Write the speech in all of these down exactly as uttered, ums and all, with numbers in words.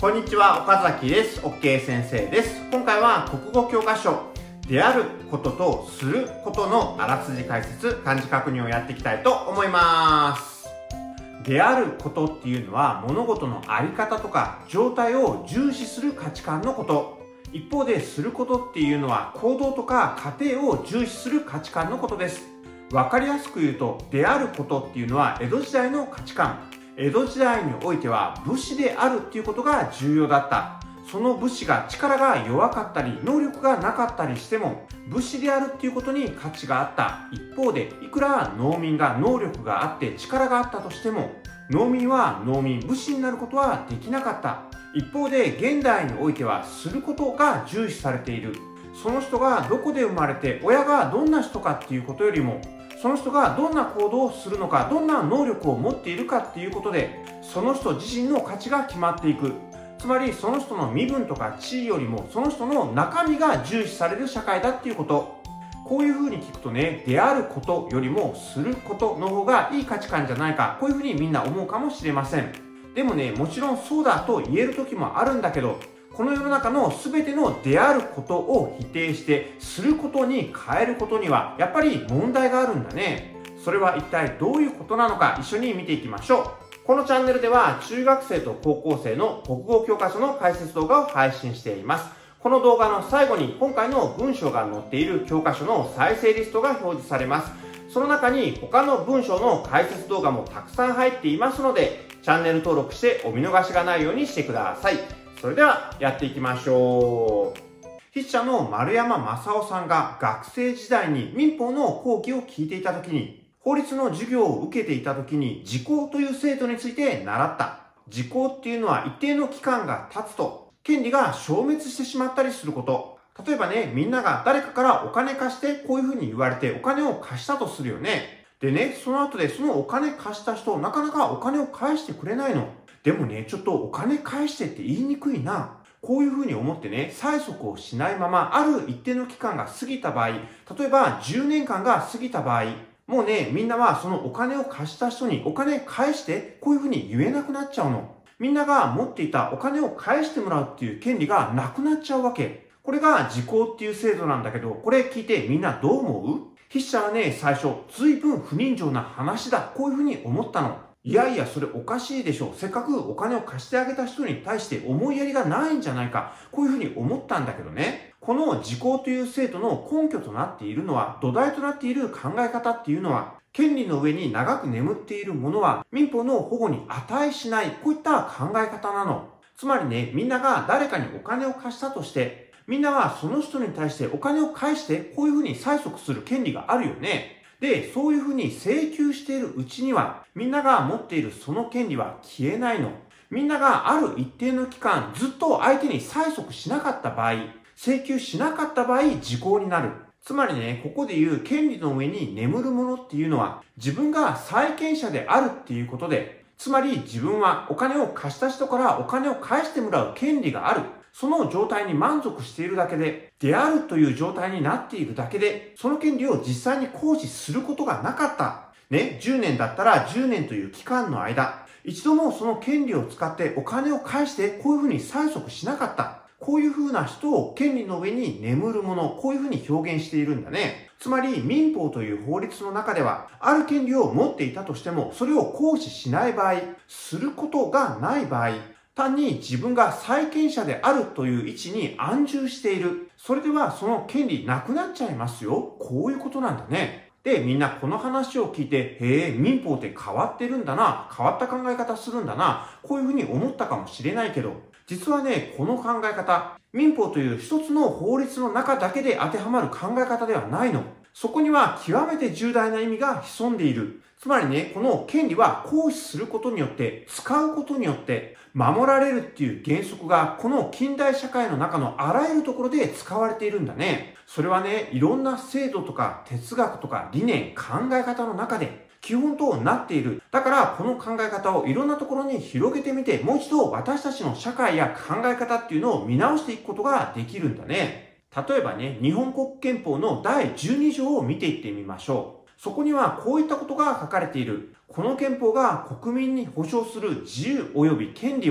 こんにちは、岡崎です。OK 先生です。今回は国語教科書であることとすることのあらすじ解説、漢字確認をやっていきたいと思います。であることっていうのは物事のあり方とか状態を重視する価値観のこと。一方ですることっていうのは行動とか過程を重視する価値観のことです。わかりやすく言うと、であることっていうのは江戸時代の価値観。江戸時代においては武士であるっていうことが重要だった。その武士が力が弱かったり能力がなかったりしても武士であるっていうことに価値があった。一方でいくら農民が能力があって力があったとしても農民は農民、武士になることはできなかった。一方で現代においてはすることが重視されている。その人がどこで生まれて親がどんな人かっていうことよりもその人がどんな行動をするのか、どんな能力を持っているかっていうことでその人自身の価値が決まっていく。つまりその人の身分とか地位よりもその人の中身が重視される社会だっていうこと。こういう風に聞くとね、であることよりもすることの方がいい価値観じゃないか、こういう風にみんな思うかもしれません。でもね、もちろんそうだと言える時もあるんだけど、この世の中の全てのであることを否定してすることに変えることにはやっぱり問題があるんだね。それは一体どういうことなのか一緒に見ていきましょう。このチャンネルでは中学生と高校生の国語教科書の解説動画を配信しています。この動画の最後に今回の文章が載っている教科書の再生リストが表示されます。その中に他の文章の解説動画もたくさん入っていますので、チャンネル登録してお見逃しがないようにしてください。それではやっていきましょう。筆者の丸山正夫さんが学生時代に民法の講義を聞いていた時に、法律の授業を受けていた時に時効という制度について習った。時効っていうのは一定の期間が経つと権利が消滅してしまったりすること。例えばね、みんなが誰かからお金貸してこういうふうに言われてお金を貸したとするよね。でね、その後でそのお金貸した人、なかなかお金を返してくれないの。でもね、ちょっとお金返してって言いにくいな。こういうふうに思ってね、催促をしないまま、ある一定の期間が過ぎた場合、例えばじゅうねんかんが過ぎた場合、もうね、みんなはそのお金を貸した人にお金返して、こういうふうに言えなくなっちゃうの。みんなが持っていたお金を返してもらうっていう権利がなくなっちゃうわけ。これが時効っていう制度なんだけど、これ聞いてみんなどう思う？筆者はね、最初、随分不人情な話だ。こういうふうに思ったの。いやいや、それおかしいでしょ。せっかくお金を貸してあげた人に対して思いやりがないんじゃないか。こういうふうに思ったんだけどね。この時効という制度の根拠となっているのは、土台となっている考え方っていうのは、権利の上に長く眠っているものは民法の保護に値しない。こういった考え方なの。つまりね、みんなが誰かにお金を貸したとして、みんなはその人に対してお金を返してこういうふうに催促する権利があるよね。で、そういうふうに請求しているうちには、みんなが持っているその権利は消えないの。みんながある一定の期間、ずっと相手に催促しなかった場合、請求しなかった場合、時効になる。つまりね、ここで言う権利の上に眠るものっていうのは、自分が債権者であるっていうことで、つまり自分はお金を貸した人からお金を返してもらう権利がある。その状態に満足しているだけで、であるという状態になっているだけで、その権利を実際に行使することがなかった。ね、じゅうねんだったらじゅうねんという期間の間、一度もその権利を使ってお金を返してこういうふうに催促しなかった。こういうふうな人を権利の上に眠るもの、こういうふうに表現しているんだね。つまり民法という法律の中では、ある権利を持っていたとしても、それを行使しない場合、することがない場合、単に自分が債権者であるという位置に安住している。それではその権利なくなっちゃいますよ。こういうことなんだね。で、みんなこの話を聞いて、へえ、民法って変わってるんだな。変わった考え方するんだな。こういうふうに思ったかもしれないけど、実はね、この考え方、民法という一つの法律の中だけで当てはまる考え方ではないの。そこには極めて重大な意味が潜んでいる。つまりね、この権利は行使することによって、使うことによって守られるっていう原則がこの近代社会の中のあらゆるところで使われているんだね。それはね、いろんな制度とか哲学とか理念、考え方の中で基本となっている。だからこの考え方をいろんなところに広げてみて、もう一度私たちの社会や考え方っていうのを見直していくことができるんだね。例えばね、日本国憲法のだいじゅうに条を見ていってみましょう。そこにはこういったことが書かれている。この憲法が国民に保障する自由及び権利は、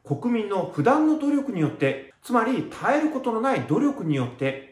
国民の普段の努力によって、つまり絶えることのない努力によって、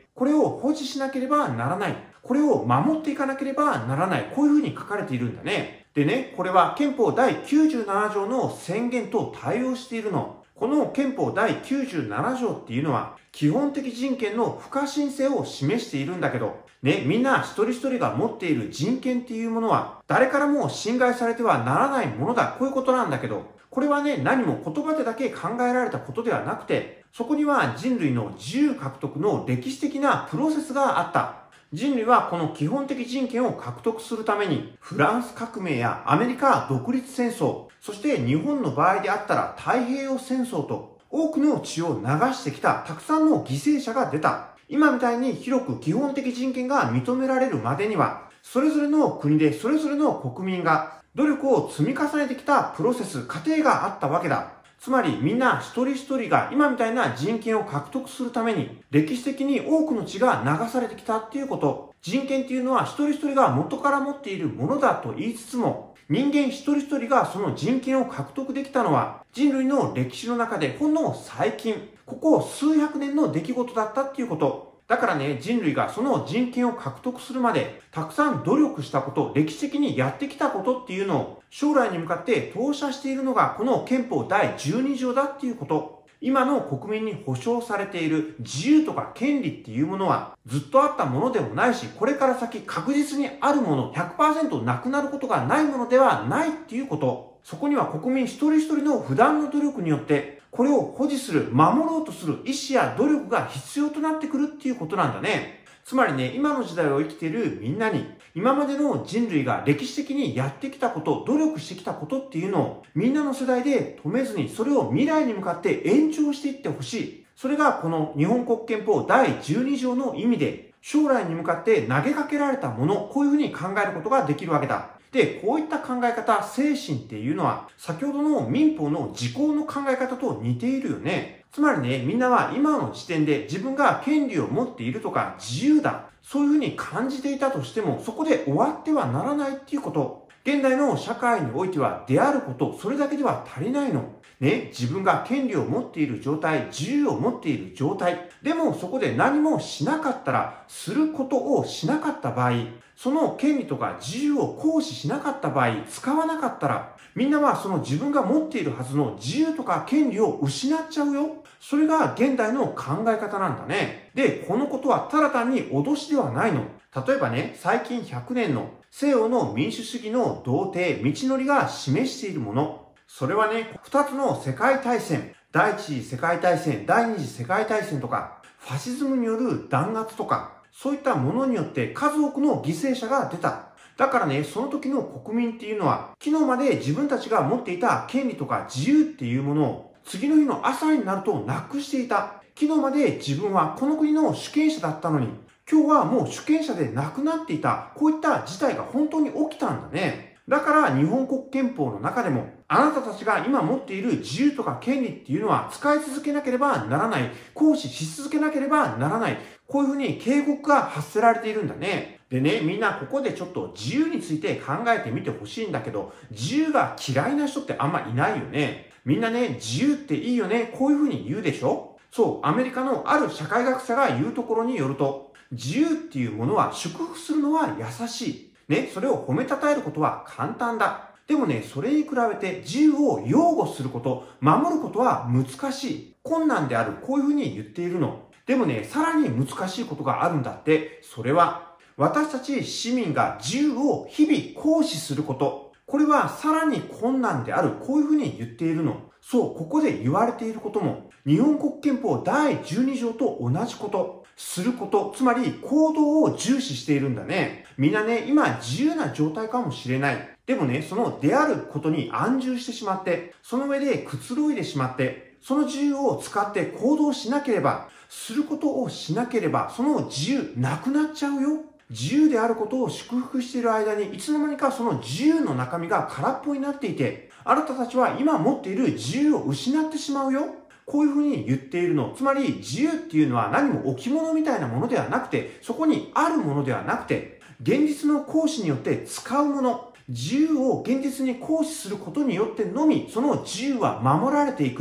これを保持しなければならない。これを守っていかなければならない。こういうふうに書かれているんだね。でね、これは憲法だいきゅうじゅうなな条の宣言と対応しているの。この憲法だいきゅうじゅうなな条っていうのは、基本的人権の不可侵性を示しているんだけど、ね、みんな一人一人が持っている人権っていうものは、誰からも侵害されてはならないものだ。こういうことなんだけど、これはね、何も言葉でだけ考えられたことではなくて、そこには人類の自由獲得の歴史的なプロセスがあった。人類はこの基本的人権を獲得するために、フランス革命やアメリカ独立戦争、そして日本の場合であったら太平洋戦争と、多くの血を流してきたたくさんの犠牲者が出た。今みたいに広く基本的人権が認められるまでには、それぞれの国でそれぞれの国民が努力を積み重ねてきたプロセス、過程があったわけだ。つまりみんな一人一人が今みたいな人権を獲得するために歴史的に多くの血が流されてきたっていうこと。人権っていうのは一人一人が元から持っているものだと言いつつも、人間一人一人がその人権を獲得できたのは人類の歴史の中でほんの最近、ここ数百年の出来事だったっていうこと。だからね、人類がその人権を獲得するまで、たくさん努力したこと、歴史的にやってきたことっていうのを、将来に向かって投射しているのが、この憲法だいじゅうに条だっていうこと。今の国民に保障されている自由とか権利っていうものは、ずっとあったものでもないし、これから先確実にあるもの、ひゃくパーセント なくなることがないものではないっていうこと。そこには国民一人一人の普段の努力によって、これを保持する、守ろうとする意志や努力が必要となってくるっていうことなんだね。つまりね、今の時代を生きているみんなに、今までの人類が歴史的にやってきたこと、努力してきたことっていうのを、みんなの世代で止めずに、それを未来に向かって延長していってほしい。それがこの日本国憲法だいじゅうに条の意味で、将来に向かって投げかけられたもの、こういうふうに考えることができるわけだ。で、こういった考え方、精神っていうのは、先ほどの民法の時効の考え方と似ているよね。つまりね、みんなは今の時点で自分が権利を持っているとか自由だ。そういうふうに感じていたとしても、そこで終わってはならないっていうこと。現代の社会においてはであること、それだけでは足りないの。ね、自分が権利を持っている状態、自由を持っている状態。でもそこで何もしなかったら、することをしなかった場合、その権利とか自由を行使しなかった場合、使わなかったら、みんなはその自分が持っているはずの自由とか権利を失っちゃうよ。それが現代の考え方なんだね。で、このことはただ単に脅しではないの。例えばね、最近ひゃくねんの西洋の民主主義の道程、道のりが示しているもの。それはね、二つの世界大戦、第一次世界大戦、第二次世界大戦とか、ファシズムによる弾圧とか、そういったものによって数多くの犠牲者が出た。だからね、その時の国民っていうのは、昨日まで自分たちが持っていた権利とか自由っていうものを、次の日の朝になるとなくしていた。昨日まで自分はこの国の主権者だったのに、今日はもう主権者でなくなっていた。こういった事態が本当に起きたんだね。だから日本国憲法の中でも、あなたたちが今持っている自由とか権利っていうのは使い続けなければならない。行使し続けなければならない。こういうふうに警告が発せられているんだね。でね、みんなここでちょっと自由について考えてみてほしいんだけど、自由が嫌いな人ってあんまいないよね。みんなね、自由っていいよね。こういうふうに言うでしょ？そう、アメリカのある社会学者が言うところによると、自由っていうものは祝福するのは優しい。ね、それを褒めたたえることは簡単だ。でもね、それに比べて自由を擁護すること、守ることは難しい。困難である。こういうふうに言っているの。でもね、さらに難しいことがあるんだって。それは、私たち市民が自由を日々行使すること。これはさらに困難である。こういうふうに言っているの。そう、ここで言われていることも、日本国憲法だいじゅうに条と同じこと。すること、つまり行動を重視しているんだね。みんなね、今自由な状態かもしれない。でもね、そのであることに安住してしまって、その上でくつろいでしまって、その自由を使って行動しなければ、することをしなければ、その自由なくなっちゃうよ。自由であることを祝福している間に、いつの間にかその自由の中身が空っぽになっていて、あなたたちは今持っている自由を失ってしまうよ。こういうふうに言っているの。つまり自由っていうのは何も置物みたいなものではなくて、そこにあるものではなくて、現実の行使によって使うもの。自由を現実に行使することによってのみ、その自由は守られていく。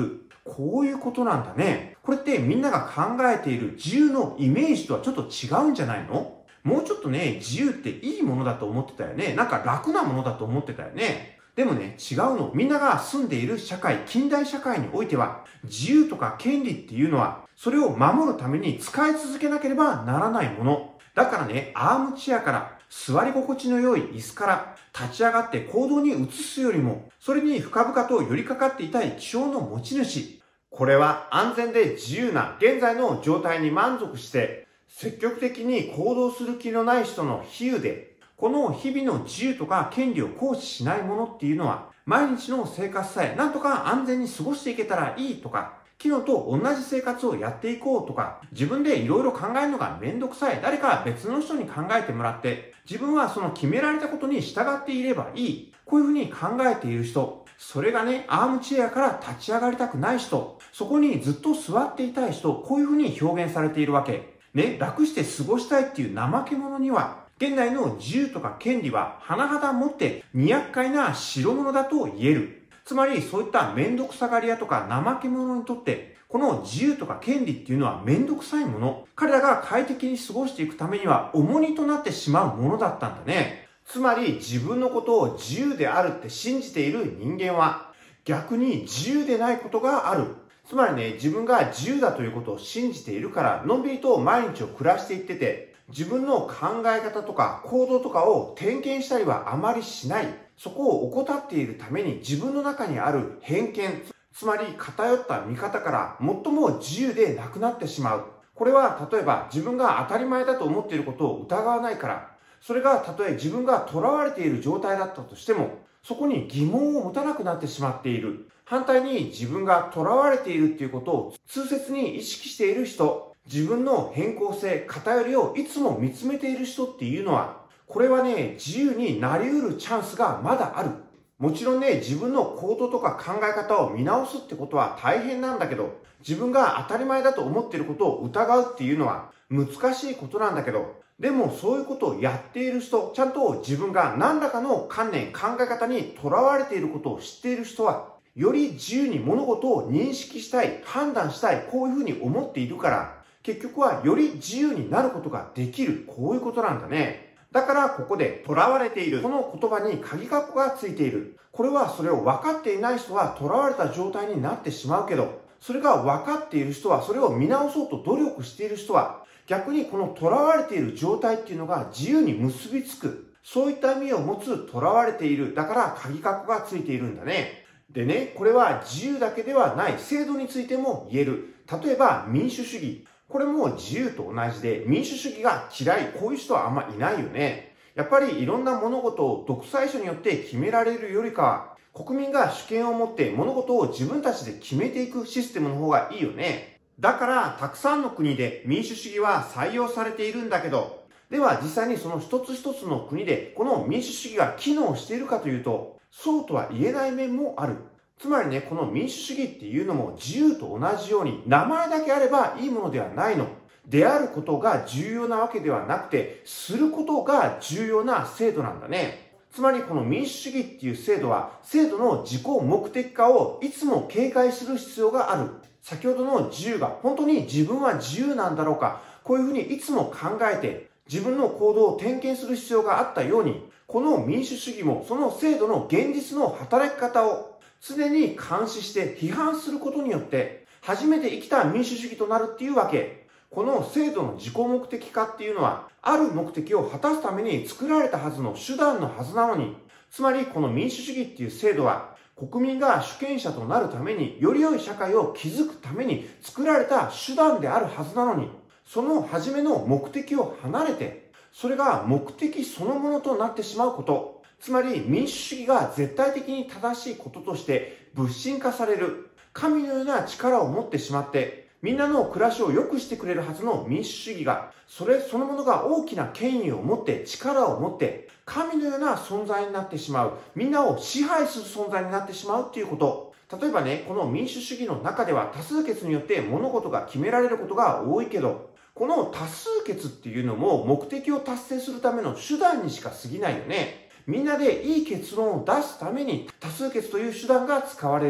こういうことなんだね。これってみんなが考えている自由のイメージとはちょっと違うんじゃないの？もうちょっとね、自由っていいものだと思ってたよね。なんか楽なものだと思ってたよね。でもね、違うの。みんなが住んでいる社会、近代社会においては、自由とか権利っていうのは、それを守るために使い続けなければならないもの。だからね、アームチェアから、座り心地の良い椅子から立ち上がって行動に移すよりも、それに深々と寄りかかっていたい気性の持ち主。これは安全で自由な現在の状態に満足して、積極的に行動する気のない人の比喩で、この日々の自由とか権利を行使しないものっていうのは、毎日の生活さえなんとか安全に過ごしていけたらいいとか、昨日と同じ生活をやっていこうとか、自分でいろいろ考えるのがめんどくさい。誰か別の人に考えてもらって、自分はその決められたことに従っていればいい。こういうふうに考えている人、それがね、アームチェアから立ち上がりたくない人、そこにずっと座っていたい人、こういうふうに表現されているわけ。ね、楽して過ごしたいっていう怠け者には、現代の自由とか権利は甚だもって厄介な代物だと言える。つまりそういっためんどくさがり屋とか怠け者にとって、この自由とか権利っていうのはめんどくさいもの。彼らが快適に過ごしていくためには重荷となってしまうものだったんだね。つまり自分のことを自由であるって信じている人間は逆に自由でないことがある。つまりね、自分が自由だということを信じているからのんびりと毎日を暮らしていってて、自分の考え方とか行動とかを点検したりはあまりしない。そこを怠っているために自分の中にある偏見、つまり偏った見方から最も自由でなくなってしまう。これは例えば自分が当たり前だと思っていることを疑わないから、それがたとえ自分が囚われている状態だったとしても、そこに疑問を持たなくなってしまっている。反対に自分が囚われているっていうことを痛切に意識している人、自分の変更性、偏りをいつも見つめている人っていうのは、これはね、自由になり得るチャンスがまだある。もちろんね、自分の行動とか考え方を見直すってことは大変なんだけど、自分が当たり前だと思っていることを疑うっていうのは難しいことなんだけど、でもそういうことをやっている人、ちゃんと自分が何らかの観念、考え方にとらわれていることを知っている人は、より自由に物事を認識したい、判断したい、こういうふうに思っているから、結局はより自由になることができる、こういうことなんだね。だからここで囚われている、この言葉に鍵括弧がついている。これはそれを分かっていない人は囚われた状態になってしまうけど、それが分かっている人は、それを見直そうと努力している人は、逆にこの囚われている状態っていうのが自由に結びつく。そういった意味を持つ囚われている。だから鍵括弧がついているんだね。でね、これは自由だけではない制度についても言える。例えば民主主義。これも自由と同じで、民主主義が嫌い。こういう人はあんまいないよね。やっぱりいろんな物事を独裁者によって決められるよりかは、国民が主権を持って物事を自分たちで決めていくシステムの方がいいよね。だから、たくさんの国で民主主義は採用されているんだけど、では実際にその一つ一つの国でこの民主主義が機能しているかというと、そうとは言えない面もある。つまりね、この民主主義っていうのも自由と同じように名前だけあればいいものではないの。であることが重要なわけではなくて、することが重要な制度なんだね。つまりこの民主主義っていう制度は、制度の自己目的化をいつも警戒する必要がある。先ほどの自由が本当に自分は自由なんだろうか、こういうふうにいつも考えて自分の行動を点検する必要があったように、この民主主義もその制度の現実の働き方を常に監視して批判することによって初めて生きた民主主義となるっていうわけ。この制度の自己目的化っていうのは、ある目的を果たすために作られたはずの手段のはずなのに、つまりこの民主主義っていう制度は国民が主権者となるために、より良い社会を築くために作られた手段であるはずなのに、その初めの目的を離れて、それが目的そのものとなってしまうこと、つまり民主主義が絶対的に正しいこととして物神化される、神のような力を持ってしまって、みんなの暮らしを良くしてくれるはずの民主主義が、それそのものが大きな権威を持って、力を持って、神のような存在になってしまう。みんなを支配する存在になってしまうっていうこと。例えばね、この民主主義の中では多数決によって物事が決められることが多いけど、この多数決っていうのも目的を達成するための手段にしか過ぎないよね。みんなでいい結論を出すために多数決という手段が使われる。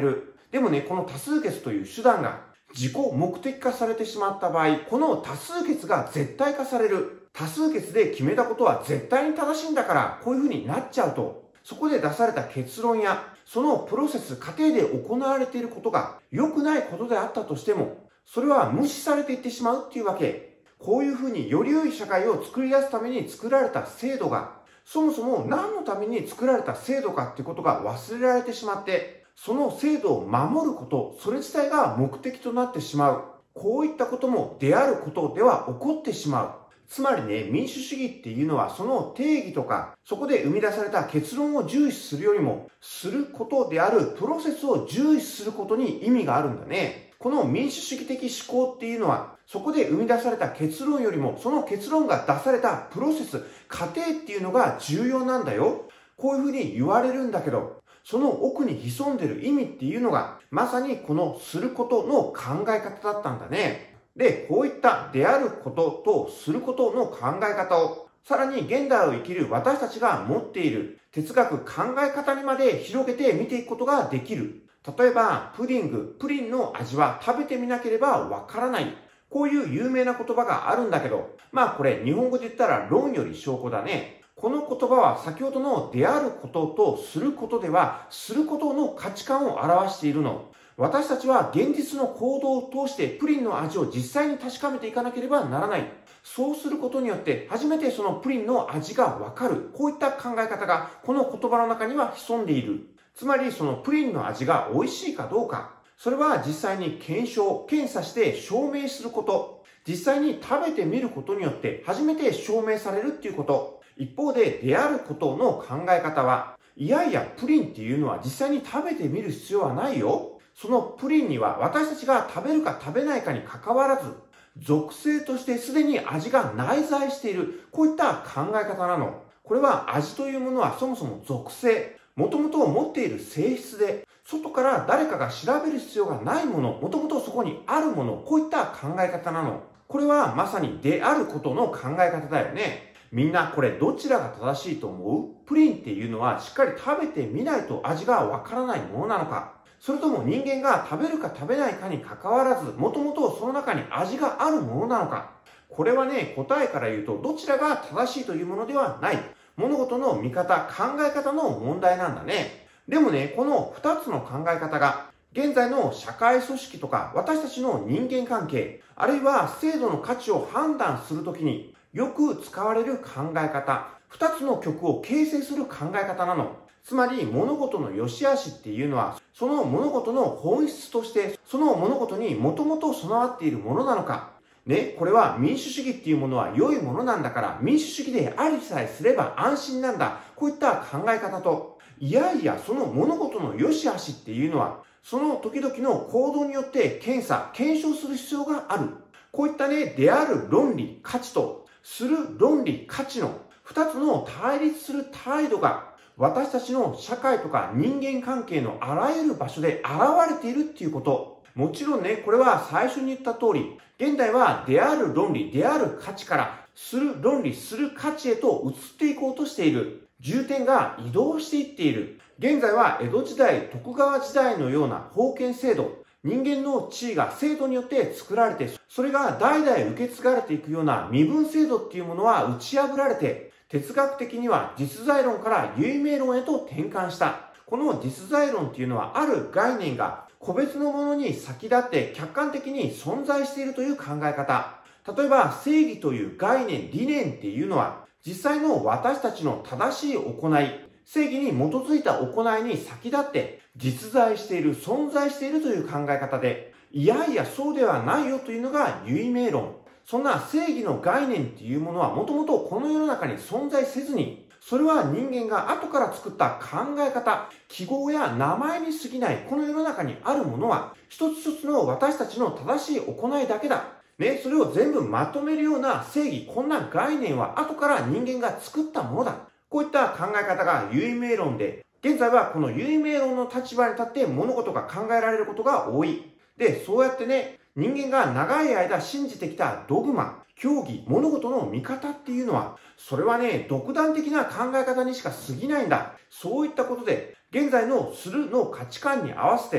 でもね、この多数決という手段が自己目的化されてしまった場合、この多数決が絶対化される。多数決で決めたことは絶対に正しいんだから、こういう風になっちゃうと、そこで出された結論や、そのプロセス、過程で行われていることが良くないことであったとしても、それは無視されていってしまうっていうわけ。こういう風により良い社会を作り出すために作られた制度が、そもそも何のために作られた制度かっていうことが忘れられてしまって、その制度を守ること、それ自体が目的となってしまう。こういったこともであることでは起こってしまう。つまりね、民主主義っていうのはその定義とか、そこで生み出された結論を重視するよりも、することであるプロセスを重視することに意味があるんだね。この民主主義的思考っていうのは、そこで生み出された結論よりも、その結論が出されたプロセス、過程っていうのが重要なんだよ。こういうふうに言われるんだけど、その奥に潜んでる意味っていうのが、まさにこのすることの考え方だったんだね。で、こういったであることとすることの考え方を、さらに現代を生きる私たちが持っている哲学考え方にまで広げて見ていくことができる。例えば、プディング、プリンの味は食べてみなければわからない。こういう有名な言葉があるんだけど、まあこれ日本語で言ったら論より証拠だね。この言葉は先ほどのであることとすることでは、することの価値観を表しているの。私たちは現実の行動を通してプリンの味を実際に確かめていかなければならない。そうすることによって初めてそのプリンの味がわかる。こういった考え方がこの言葉の中には潜んでいる。つまりそのプリンの味が美味しいかどうか。それは実際に検証、検査して証明すること。実際に食べてみることによって初めて証明されるっていうこと。一方で、であることの考え方は、いやいや、プリンっていうのは実際に食べてみる必要はないよ。そのプリンには私たちが食べるか食べないかに関わらず、属性としてすでに味が内在している。こういった考え方なの。これは味というものはそもそも属性。もともと持っている性質で、外から誰かが調べる必要がないもの、もともとそこにあるもの、こういった考え方なの。これはまさにであることの考え方だよね。みんなこれどちらが正しいと思う？プリンっていうのはしっかり食べてみないと味がわからないものなのか？それとも人間が食べるか食べないかに関わらず、もともとその中に味があるものなのか？これはね、答えから言うとどちらが正しいというものではない。物事の見方、考え方の問題なんだね。でもね、この二つの考え方が、現在の社会組織とか私たちの人間関係、あるいは制度の価値を判断するときによく使われる考え方、二つの極を形成する考え方なの。つまり物事の良し悪しっていうのは、その物事の本質として、その物事にもともと備わっているものなのか。ね、これは民主主義っていうものは良いものなんだから、民主主義でありさえすれば安心なんだ。こういった考え方と、いやいや、その物事の良し悪しっていうのは、その時々の行動によって検査、検証する必要がある。こういったね、である論理、価値と、する論理、価値の二つの対立する態度が、私たちの社会とか人間関係のあらゆる場所で現れているっていうこと。もちろんね、これは最初に言った通り、現代はである論理、である価値から、する論理、する価値へと移っていこうとしている。重点が移動していっている。現在は江戸時代、徳川時代のような封建制度、人間の地位が制度によって作られて、それが代々受け継がれていくような身分制度っていうものは打ち破られて、哲学的には実在論から唯名論へと転換した。この実在論っていうのはある概念が個別のものに先立って客観的に存在しているという考え方。例えば正義という概念、理念っていうのは実際の私たちの正しい行い、正義に基づいた行いに先立って実在している、存在しているという考え方で、いやいやそうではないよというのが唯名論。そんな正義の概念っていうものはもともとこの世の中に存在せずに、それは人間が後から作った考え方、記号や名前に過ぎないこの世の中にあるものは、一つ一つの私たちの正しい行いだけだ。ね、それを全部まとめるような正義、こんな概念は後から人間が作ったものだ。こういった考え方が唯名論で、現在はこの唯名論の立場に立って物事が考えられることが多い。で、そうやってね、人間が長い間信じてきたドグマ、教義、物事の見方っていうのは、それはね、独断的な考え方にしか過ぎないんだ。そういったことで、現在のするの価値観に合わせて、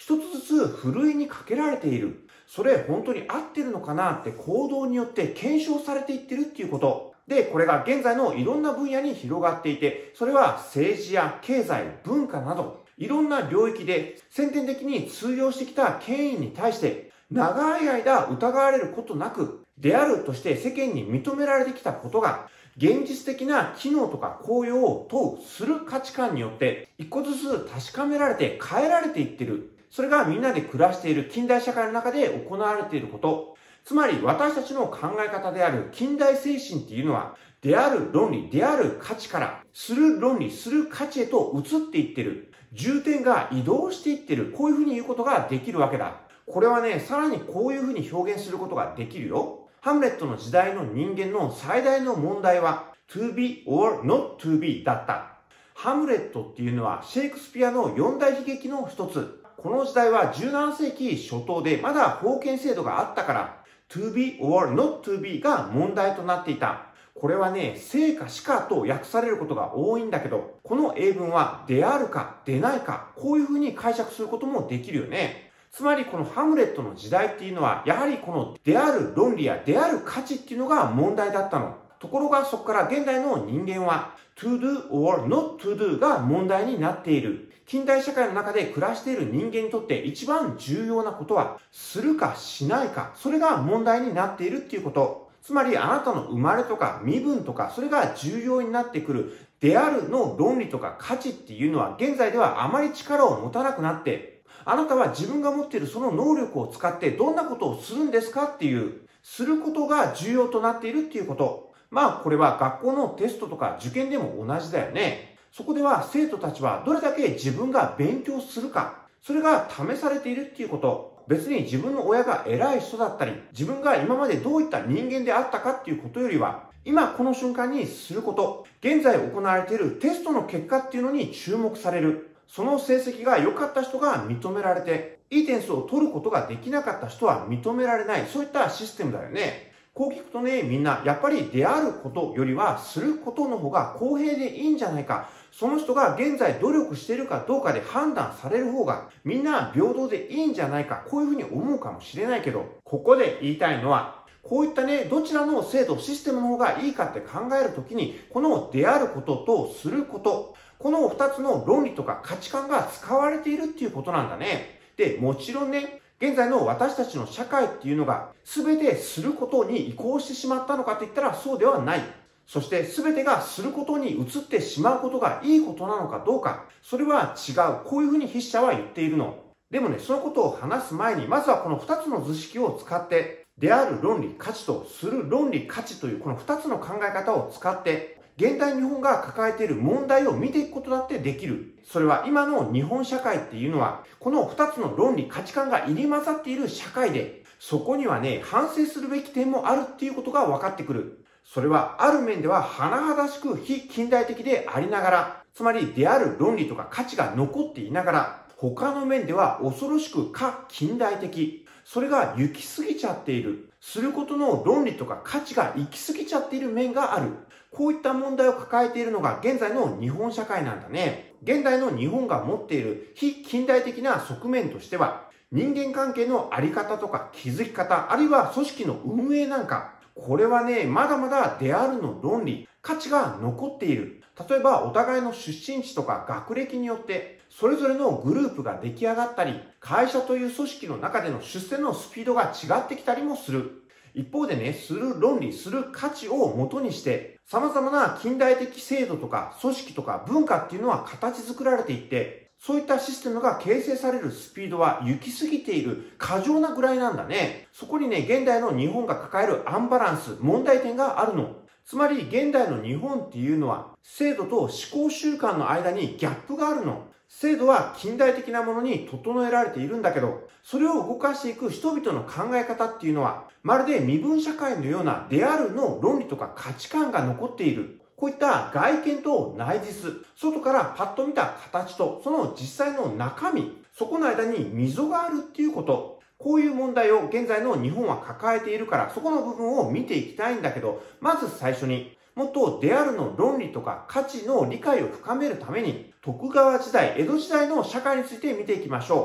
一つずつふるいにかけられている。それ本当に合ってるのかなって行動によって検証されていってるっていうこと。で、これが現在のいろんな分野に広がっていて、それは政治や経済、文化など、いろんな領域で先天的に通用してきた権威に対して、長い間疑われることなく、であるとして世間に認められてきたことが、現実的な機能とか効用を問うする価値観によって、一個ずつ確かめられて変えられていってる。それがみんなで暮らしている近代社会の中で行われていること。つまり私たちの考え方である近代精神っていうのは、である論理、である価値から、する論理、する価値へと移っていってる。重点が移動していってる。こういうふうに言うことができるわけだ。これはね、さらにこういうふうに表現することができるよ。ハムレットの時代の人間の最大の問題は、to be or not to be だった。ハムレットっていうのはシェイクスピアの四大悲劇の一つ。この時代はじゅうなな世紀初頭でまだ封建制度があったから、to be or not to be が問題となっていた。これはね、生か死かと訳されることが多いんだけど、この英文はであるかでないか、こういうふうに解釈することもできるよね。つまりこのハムレットの時代っていうのは、やはりこのである論理やである価値っていうのが問題だったの。ところがそこから現代の人間は to do or not to do が問題になっている。近代社会の中で暮らしている人間にとって一番重要なことは、するかしないか、それが問題になっているっていうこと。つまりあなたの生まれとか身分とか、それが重要になってくるであるの論理とか価値っていうのは現在ではあまり力を持たなくなって、あなたは自分が持っているその能力を使ってどんなことをするんですかっていう、することが重要となっているっていうこと。まあこれは学校のテストとか受験でも同じだよね。そこでは生徒たちはどれだけ自分が勉強するか、それが試されているっていうこと。別に自分の親が偉い人だったり、自分が今までどういった人間であったかっていうことよりは、今この瞬間にすること、現在行われているテストの結果っていうのに注目される。その成績が良かった人が認められて、いい点数を取ることができなかった人は認められない。そういったシステムだよね。こう聞くとね、みんなやっぱりであることよりはすることの方が公平でいいんじゃないか。その人が現在努力しているかどうかで判断される方がみんな平等でいいんじゃないか。こういうふうに思うかもしれないけど、ここで言いたいのは、こういったね、どちらの制度、システムの方がいいかって考えるときに、このであることとすること、この二つの論理とか価値観が使われているっていうことなんだね。で、もちろんね、現在の私たちの社会っていうのが全てすることに移行してしまったのかって言ったらそうではない。そして全てがすることに移ってしまうことがいいことなのかどうか、それは違う。こういうふうに筆者は言っているの。でもね、そのことを話す前に、まずはこの二つの図式を使って、である論理価値とする論理価値というこの二つの考え方を使って、現代日本が抱えている問題を見ていくことだってできる。それは今の日本社会っていうのは、この二つの論理価値観が入り混ざっている社会で、そこにはね、反省するべき点もあるっていうことが分かってくる。それはある面では甚だしく非近代的でありながら、つまりである論理とか価値が残っていながら、他の面では恐ろしく過近代的。それが行き過ぎちゃっている。することの論理とか価値が行き過ぎちゃっている面がある。こういった問題を抱えているのが現在の日本社会なんだね。現代の日本が持っている非近代的な側面としては、人間関係のあり方とか築き方、あるいは組織の運営なんか、これはね、まだまだであるの論理、価値が残っている。例えばお互いの出身地とか学歴によって、それぞれのグループが出来上がったり、会社という組織の中での出世のスピードが違ってきたりもする。一方でね、する論理、する価値を元にして、様々な近代的制度とか組織とか文化っていうのは形作られていって、そういったシステムが形成されるスピードは行き過ぎている過剰なぐらいなんだね。そこにね、現代の日本が抱えるアンバランス、問題点があるの。つまり現代の日本っていうのは制度と思考習慣の間にギャップがあるの。制度は近代的なものに整えられているんだけど、それを動かしていく人々の考え方っていうのは、まるで身分社会のようなであるの論理とか価値観が残っている。こういった外見と内実、外からパッと見た形とその実際の中身、そこの間に溝があるっていうこと。こういう問題を現在の日本は抱えているから、そこの部分を見ていきたいんだけど、まず最初に、もっとであるの論理とか価値の理解を深めるために、徳川時代、江戸時代の社会について見ていきましょう。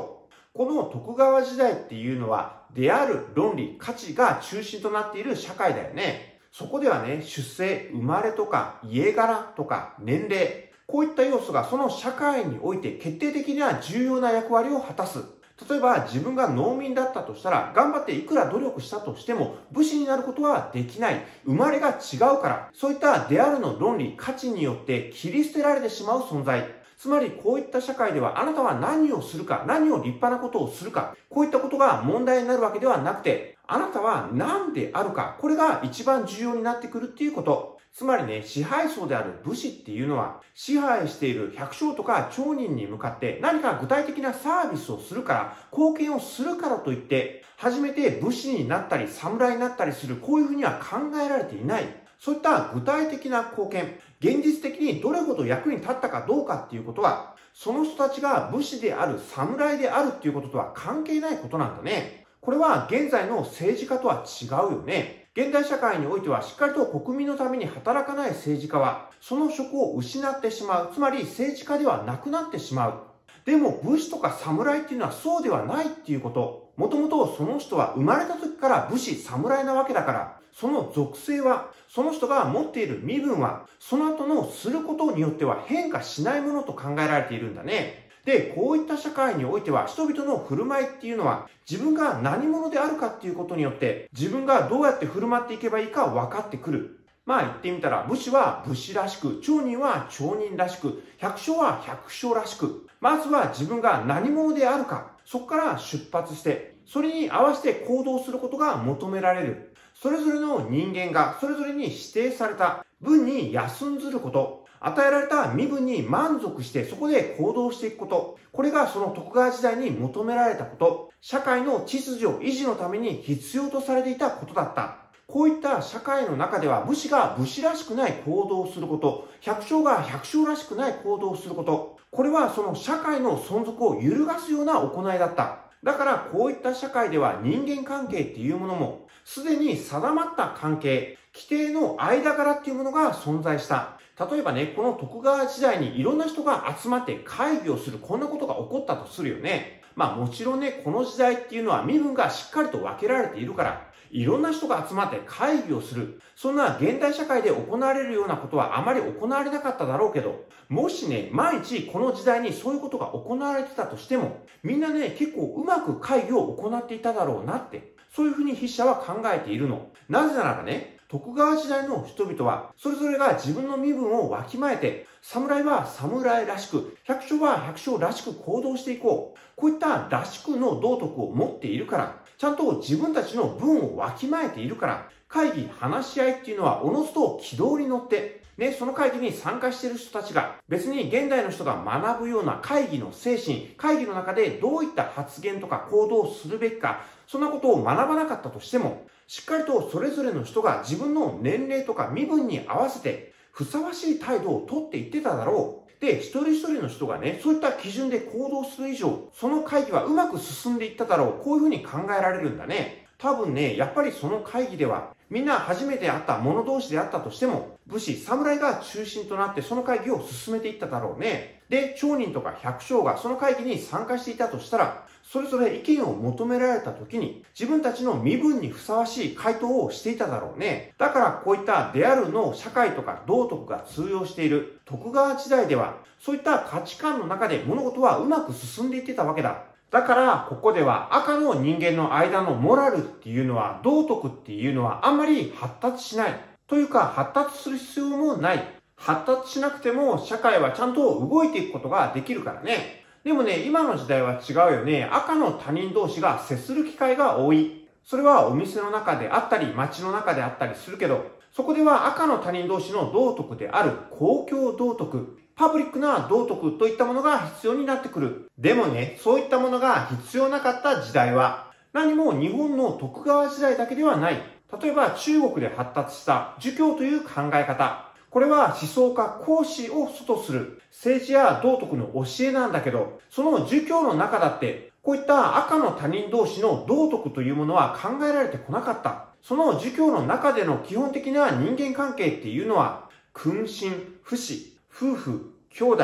この徳川時代っていうのは、出ある論理、価値が中心となっている社会だよね。そこではね、出生、生まれとか、家柄とか、年齢、こういった要素がその社会において決定的な重要な役割を果たす。例えば自分が農民だったとしたら、頑張っていくら努力したとしても武士になることはできない。生まれが違うから、そういった出あるの論理、価値によって切り捨てられてしまう存在。つまりこういった社会ではあなたは何をするか、何を立派なことをするか、こういったことが問題になるわけではなくて、あなたは何であるか、これが一番重要になってくるっていうこと。つまりね、支配層である武士っていうのは、支配している百姓とか町人に向かって何か具体的なサービスをするから、貢献をするからといって、初めて武士になったり侍になったりする、こういうふうには考えられていない。そういった具体的な貢献、現実的にどれほど役に立ったかどうかっていうことは、その人たちが武士である、侍であるっていうこととは関係ないことなんだね。これは現在の政治家とは違うよね。現代社会においてはしっかりと国民のために働かない政治家は、その職を失ってしまう。つまり政治家ではなくなってしまう。でも武士とか侍っていうのはそうではないっていうこと。もともとその人は生まれた時から武士、侍なわけだから、その属性は、その人が持っている身分は、その後のすることによっては変化しないものと考えられているんだね。で、こういった社会においては人々の振る舞いっていうのは自分が何者であるかっていうことによって自分がどうやって振る舞っていけばいいか分かってくる。まあ言ってみたら武士は武士らしく、町人は町人らしく、百姓は百姓らしく、まずは自分が何者であるか、そこから出発してそれに合わせて行動することが求められる。それぞれの人間がそれぞれに指定された分に休んずること、与えられた身分に満足してそこで行動していくこと。これがその徳川時代に求められたこと。社会の秩序維持のために必要とされていたことだった。こういった社会の中では武士が武士らしくない行動をすること、百姓が百姓らしくない行動をすること。これはその社会の存続を揺るがすような行いだった。だからこういった社会では人間関係っていうものもすでに定まった関係、規定の間柄っていうものが存在した。例えばね、この徳川時代にいろんな人が集まって会議をする、こんなことが起こったとするよね。まあもちろんね、この時代っていうのは身分がしっかりと分けられているから、いろんな人が集まって会議をする。そんな現代社会で行われるようなことはあまり行われなかっただろうけど、もしね、毎日この時代にそういうことが行われてたとしても、みんなね、結構うまく会議を行っていただろうなって、そういうふうに筆者は考えているの。なぜならばね、徳川時代の人々は、それぞれが自分の身分をわきまえて、侍は侍らしく、百姓は百姓らしく行動していこう。こういったらしくの道徳を持っているから、ちゃんと自分たちの分をわきまえているから、会議、話し合いっていうのはおのずと軌道に乗って、ね、その会議に参加している人たちが、別に現代の人が学ぶような会議の精神、会議の中でどういった発言とか行動をするべきか、そんなことを学ばなかったとしても、しっかりとそれぞれの人が自分の年齢とか身分に合わせてふさわしい態度をとっていってただろう。で、一人一人の人がね、そういった基準で行動する以上、その会議はうまく進んでいっただろう。こういうふうに考えられるんだね。多分ね、やっぱりその会議では、みんな初めて会った者同士であったとしても、武士、侍が中心となってその会議を進めていっただろうね。で、町人とか百姓がその会議に参加していたとしたら、それぞれ意見を求められた時に、自分たちの身分にふさわしい回答をしていただろうね。だからこういった出あるの社会とか道徳が通用している徳川時代では、そういった価値観の中で物事はうまく進んでいってたわけだ。だから、ここでは赤の人間の間のモラルっていうのは、道徳っていうのはあんまり発達しない。というか、発達する必要もない。発達しなくても社会はちゃんと動いていくことができるからね。でもね、今の時代は違うよね。赤の他人同士が接する機会が多い。それはお店の中であったり、街の中であったりするけど、そこでは赤の他人同士の道徳である公共道徳、パブリックな道徳といったものが必要になってくる。でもね、そういったものが必要なかった時代は、何も日本の徳川時代だけではない。例えば中国で発達した儒教という考え方。これは思想家孔子を祖とする政治や道徳の教えなんだけど、その儒教の中だって、こういった赤の他人同士の道徳というものは考えられてこなかった。その儒教の中での基本的な人間関係っていうのは、君臣、父子、夫婦、兄弟、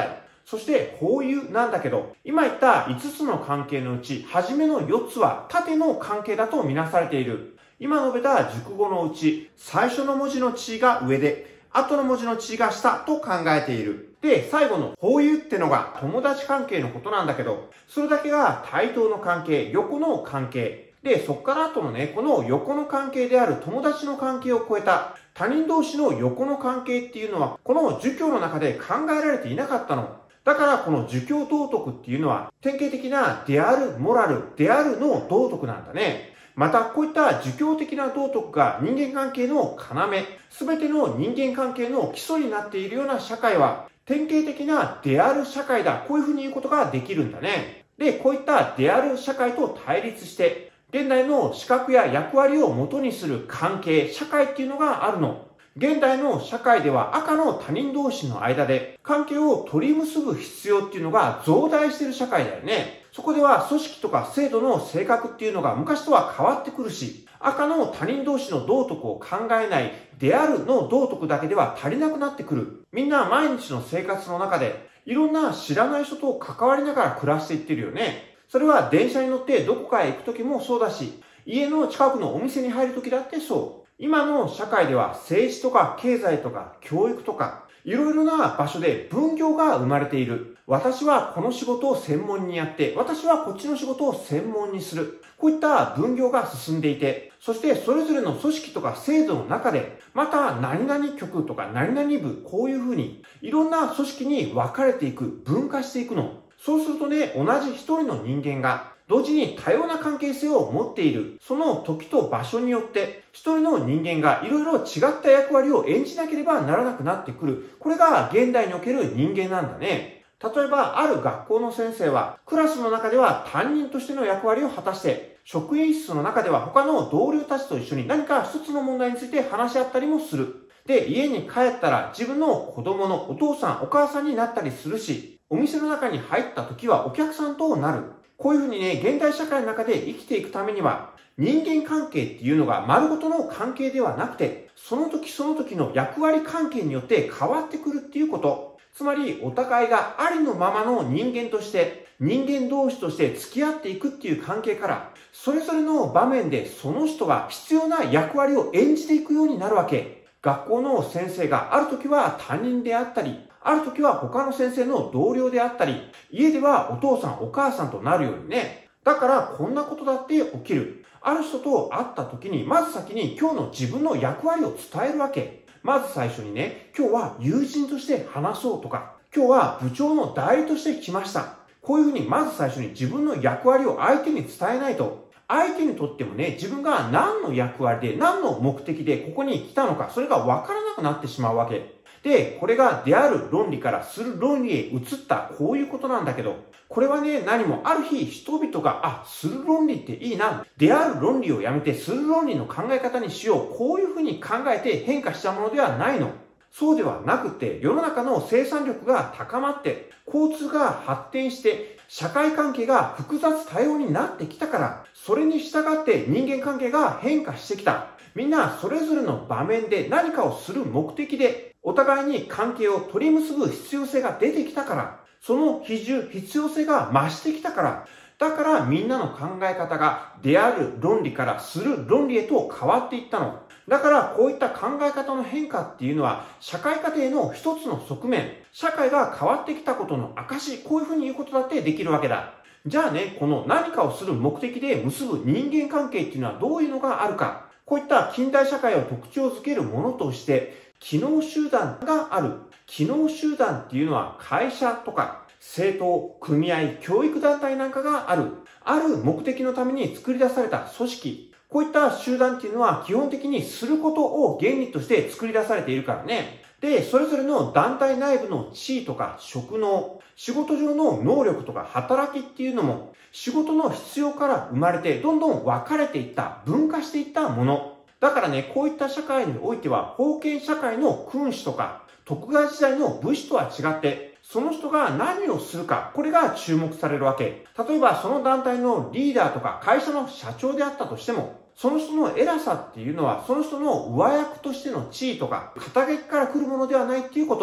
そして交友なんだけど、今言ったいつつの関係のうち、初めのよっつは縦の関係だとみなされている。今述べた熟語のうち、最初の文字の地が上で、後の文字の地が下と考えている。で、最後の交友ってのが友達関係のことなんだけど、それだけが対等の関係、横の関係。で、そっから後のね、この横の関係である友達の関係を超えた他人同士の横の関係っていうのは、この儒教の中で考えられていなかったの。だからこの儒教道徳っていうのは、典型的なであるモラル、であるの道徳なんだね。また、こういった儒教的な道徳が人間関係の要、すべての人間関係の基礎になっているような社会は、典型的なである社会だ。こういうふうに言うことができるんだね。で、こういったである社会と対立して、現代の資格や役割を元にする関係、社会っていうのがあるの。現代の社会では赤の他人同士の間で関係を取り結ぶ必要っていうのが増大している社会だよね。そこでは組織とか制度の性格っていうのが昔とは変わってくるし、赤の他人同士の道徳を考えないであるの道徳だけでは足りなくなってくる。みんな毎日の生活の中でいろんな知らない人と関わりながら暮らしていってるよね。それは電車に乗ってどこかへ行くときもそうだし、家の近くのお店に入るときだってそう。今の社会では政治とか経済とか教育とかいろいろな場所で分業が生まれている。私はこの仕事を専門にやって、私はこっちの仕事を専門にする。こういった分業が進んでいて、そしてそれぞれの組織とか制度の中で、また何々局とか何々部、こういうふうにいろんな組織に分かれていく、分化していくの。そうするとね、同じ一人の人間が同時に多様な関係性を持っている。その時と場所によって、一人の人間がいろいろ違った役割を演じなければならなくなってくる。これが現代における人間なんだね。例えば、ある学校の先生は、クラスの中では担任としての役割を果たして、職員室の中では他の同僚たちと一緒に何か一つの問題について話し合ったりもする。で、家に帰ったら自分の子供のお父さん、お母さんになったりするし、お店の中に入った時はお客さんとなる。こういうふうにね、現代社会の中で生きていくためには、人間関係っていうのが丸ごとの関係ではなくて、その時その時の役割関係によって変わってくるっていうこと。つまり、お互いがありのままの人間として、人間同士として付き合っていくっていう関係から、それぞれの場面でその人が必要な役割を演じていくようになるわけ。学校の先生がある時は担任であったり、ある時は他の先生の同僚であったり、家ではお父さんお母さんとなるようにね。だからこんなことだって起きる。ある人と会った時に、まず先に今日の自分の役割を伝えるわけ。まず最初にね、今日は友人として話そうとか、今日は部長の代理として来ました。こういうふうにまず最初に自分の役割を相手に伝えないと、相手にとってもね、自分が何の役割で何の目的でここに来たのか、それがわからなくなってしまうわけ。で、これがである論理からする論理へ移ったこういうことなんだけど、これはね、何もある日人々が、あ、する論理っていいな。である論理をやめてする論理の考え方にしよう。こういうふうに考えて変化したものではないの。そうではなくて、世の中の生産力が高まって、交通が発展して、社会関係が複雑多様になってきたから、それに従って人間関係が変化してきた。みんなそれぞれの場面で何かをする目的で、お互いに関係を取り結ぶ必要性が出てきたから、その比重、必要性が増してきたから、だからみんなの考え方がである論理からする論理へと変わっていったの。だからこういった考え方の変化っていうのは社会過程の一つの側面、社会が変わってきたことの証、こういうふうに言うことだってできるわけだ。じゃあね、この何かをする目的で結ぶ人間関係っていうのはどういうのがあるか。こういった近代社会を特徴づけるものとして、機能集団がある。機能集団っていうのは会社とか政党、組合、教育団体なんかがある。ある目的のために作り出された組織。こういった集団っていうのは基本的にすることを原理として作り出されているからね。で、それぞれの団体内部の地位とか職能、仕事上の能力とか働きっていうのも仕事の必要から生まれてどんどん分かれていった、分化していったもの。だからね、こういった社会においては封建社会の君主とか徳川時代の武士とは違って、その人が何をするか、これが注目されるわけ。例えばその団体のリーダーとか会社の社長であったとしても、その人の偉さっていうのはその人の上役としての地位とか肩書きから来るものではないっていうこと。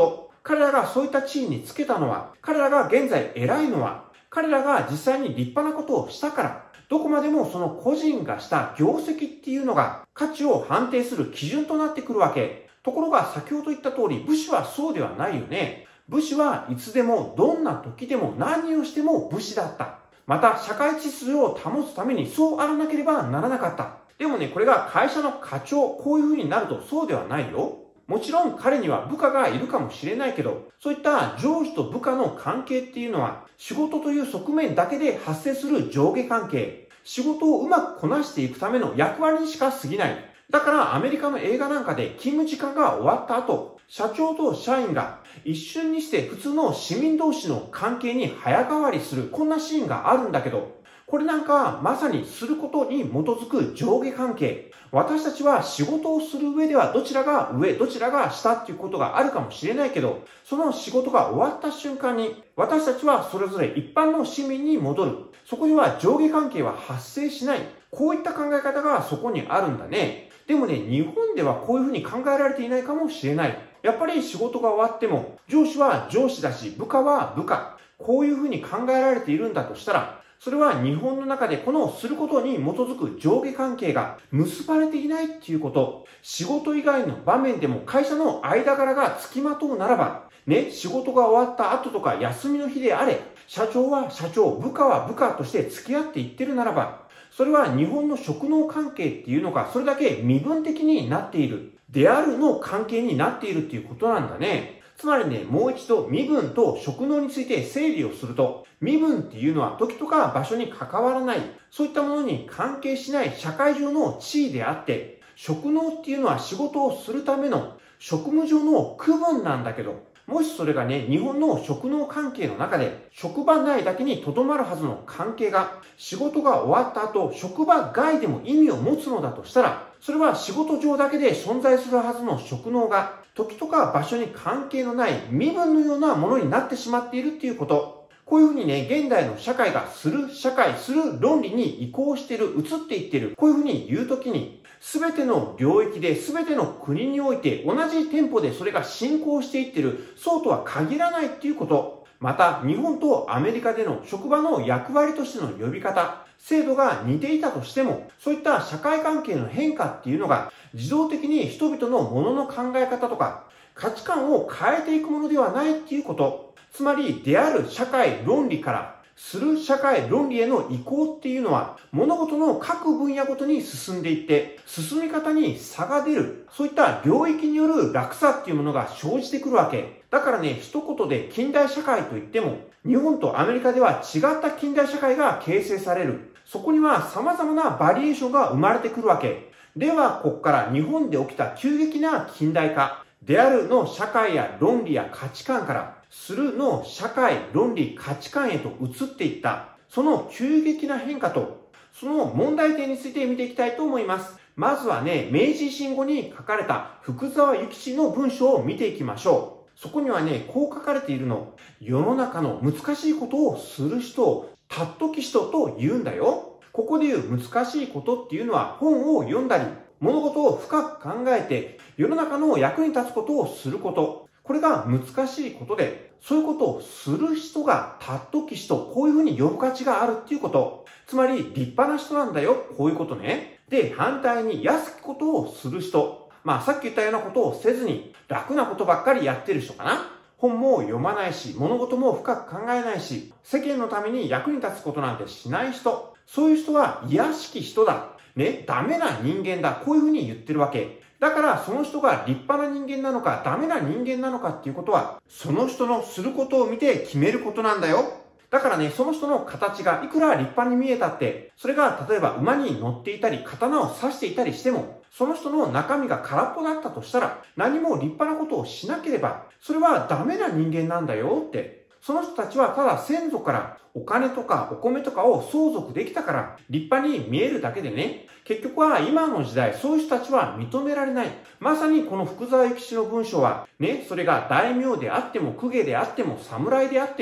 彼らがそういった地位につけたのは、彼らが現在偉いのは、彼らが実際に立派なことをしたから、どこまでもその個人がした業績っていうのが価値を判定する基準となってくるわけ。ところが先ほど言った通り、武士はそうではないよね。武士はいつでもどんな時でも何をしても武士だった。また社会秩序を保つためにそうあらなければならなかった。でもね、これが会社の課長、こういう風になるとそうではないよ。もちろん彼には部下がいるかもしれないけど、そういった上司と部下の関係っていうのは仕事という側面だけで発生する上下関係。仕事をうまくこなしていくための役割にしか過ぎない。だからアメリカの映画なんかで勤務時間が終わった後、社長と社員が一瞬にして普通の市民同士の関係に早変わりする、こんなシーンがあるんだけど、これなんかまさにすることに基づく上下関係。私たちは仕事をする上ではどちらが上、どちらが下っていうことがあるかもしれないけど、その仕事が終わった瞬間に私たちはそれぞれ一般の市民に戻る。そこには上下関係は発生しない。こういった考え方がそこにあるんだね。でもね、日本ではこういうふうに考えられていないかもしれない。やっぱり仕事が終わっても上司は上司だし部下は部下。こういうふうに考えられているんだとしたら、それは日本の中でこのすることに基づく上下関係が結ばれていないっていうこと。仕事以外の場面でも会社の間柄が付きまとうならば、ね、仕事が終わった後とか休みの日であれ、社長は社長、部下は部下として付き合っていってるならば、それは日本の職能関係っていうのがそれだけ身分的になっている。であるの関係になっているっていうことなんだね。つまりね、もう一度身分と職能について整理をすると、身分っていうのは時とか場所に関わらない、そういったものに関係しない社会上の地位であって、職能っていうのは仕事をするための職務上の区分なんだけど、もしそれがね、日本の職能関係の中で、職場内だけにとどまるはずの関係が、仕事が終わった後、職場外でも意味を持つのだとしたら、それは仕事上だけで存在するはずの職能が、時とか場所に関係のない身分のようなものになってしまっているっていうこと。こういうふうにね、現代の社会がする社会、する論理に移行している、移っていっている。こういうふうに言うときに、すべての領域で、すべての国において、同じテンポでそれが進行していっている、そうとは限らないっていうこと。また、日本とアメリカでの職場の役割としての呼び方、制度が似ていたとしても、そういった社会関係の変化っていうのが、自動的に人々のものの考え方とか、価値観を変えていくものではないっていうこと。つまり、である社会論理から、する社会論理への移行っていうのは、物事の各分野ごとに進んでいって、進み方に差が出る、そういった領域による落差っていうものが生じてくるわけ。だからね、一言で近代社会といっても、日本とアメリカでは違った近代社会が形成される。そこには様々なバリエーションが生まれてくるわけ。では、ここから日本で起きた急激な近代化、であるの社会や論理や価値観から、するの社会、論理、価値観へと移っていった、その急激な変化と、その問題点について見ていきたいと思います。まずはね、明治維新後に書かれた福沢諭吉の文章を見ていきましょう。そこにはね、こう書かれているの。世の中の難しいことをする人を、たっとき人と言うんだよ。ここで言う難しいことっていうのは本を読んだり、物事を深く考えて、世の中の役に立つことをすること。これが難しいことで、そういうことをする人がたっとき人、こういうふうに呼ぶ価値があるっていうこと。つまり立派な人なんだよ、こういうことね。で、反対に安きことをする人。まあさっき言ったようなことをせずに、楽なことばっかりやってる人かな。本も読まないし、物事も深く考えないし、世間のために役に立つことなんてしない人。そういう人は卑しき人だ。ね、ダメな人間だ。こういうふうに言ってるわけ。だからその人が立派な人間なのかダメな人間なのかっていうことは、その人のすることを見て決めることなんだよ。だからね、その人の形がいくら立派に見えたって、それが例えば馬に乗っていたり、刀を刺していたりしても、その人の中身が空っぽだったとしたら、何も立派なことをしなければ、それはダメな人間なんだよって。その人たちはただ先祖からお金とかお米とかを相続できたから立派に見えるだけでね、結局は今の時代そういう人たちは認められない。まさにこの福沢諭吉の文章はね、それが大名であっても公家であっても侍であっても、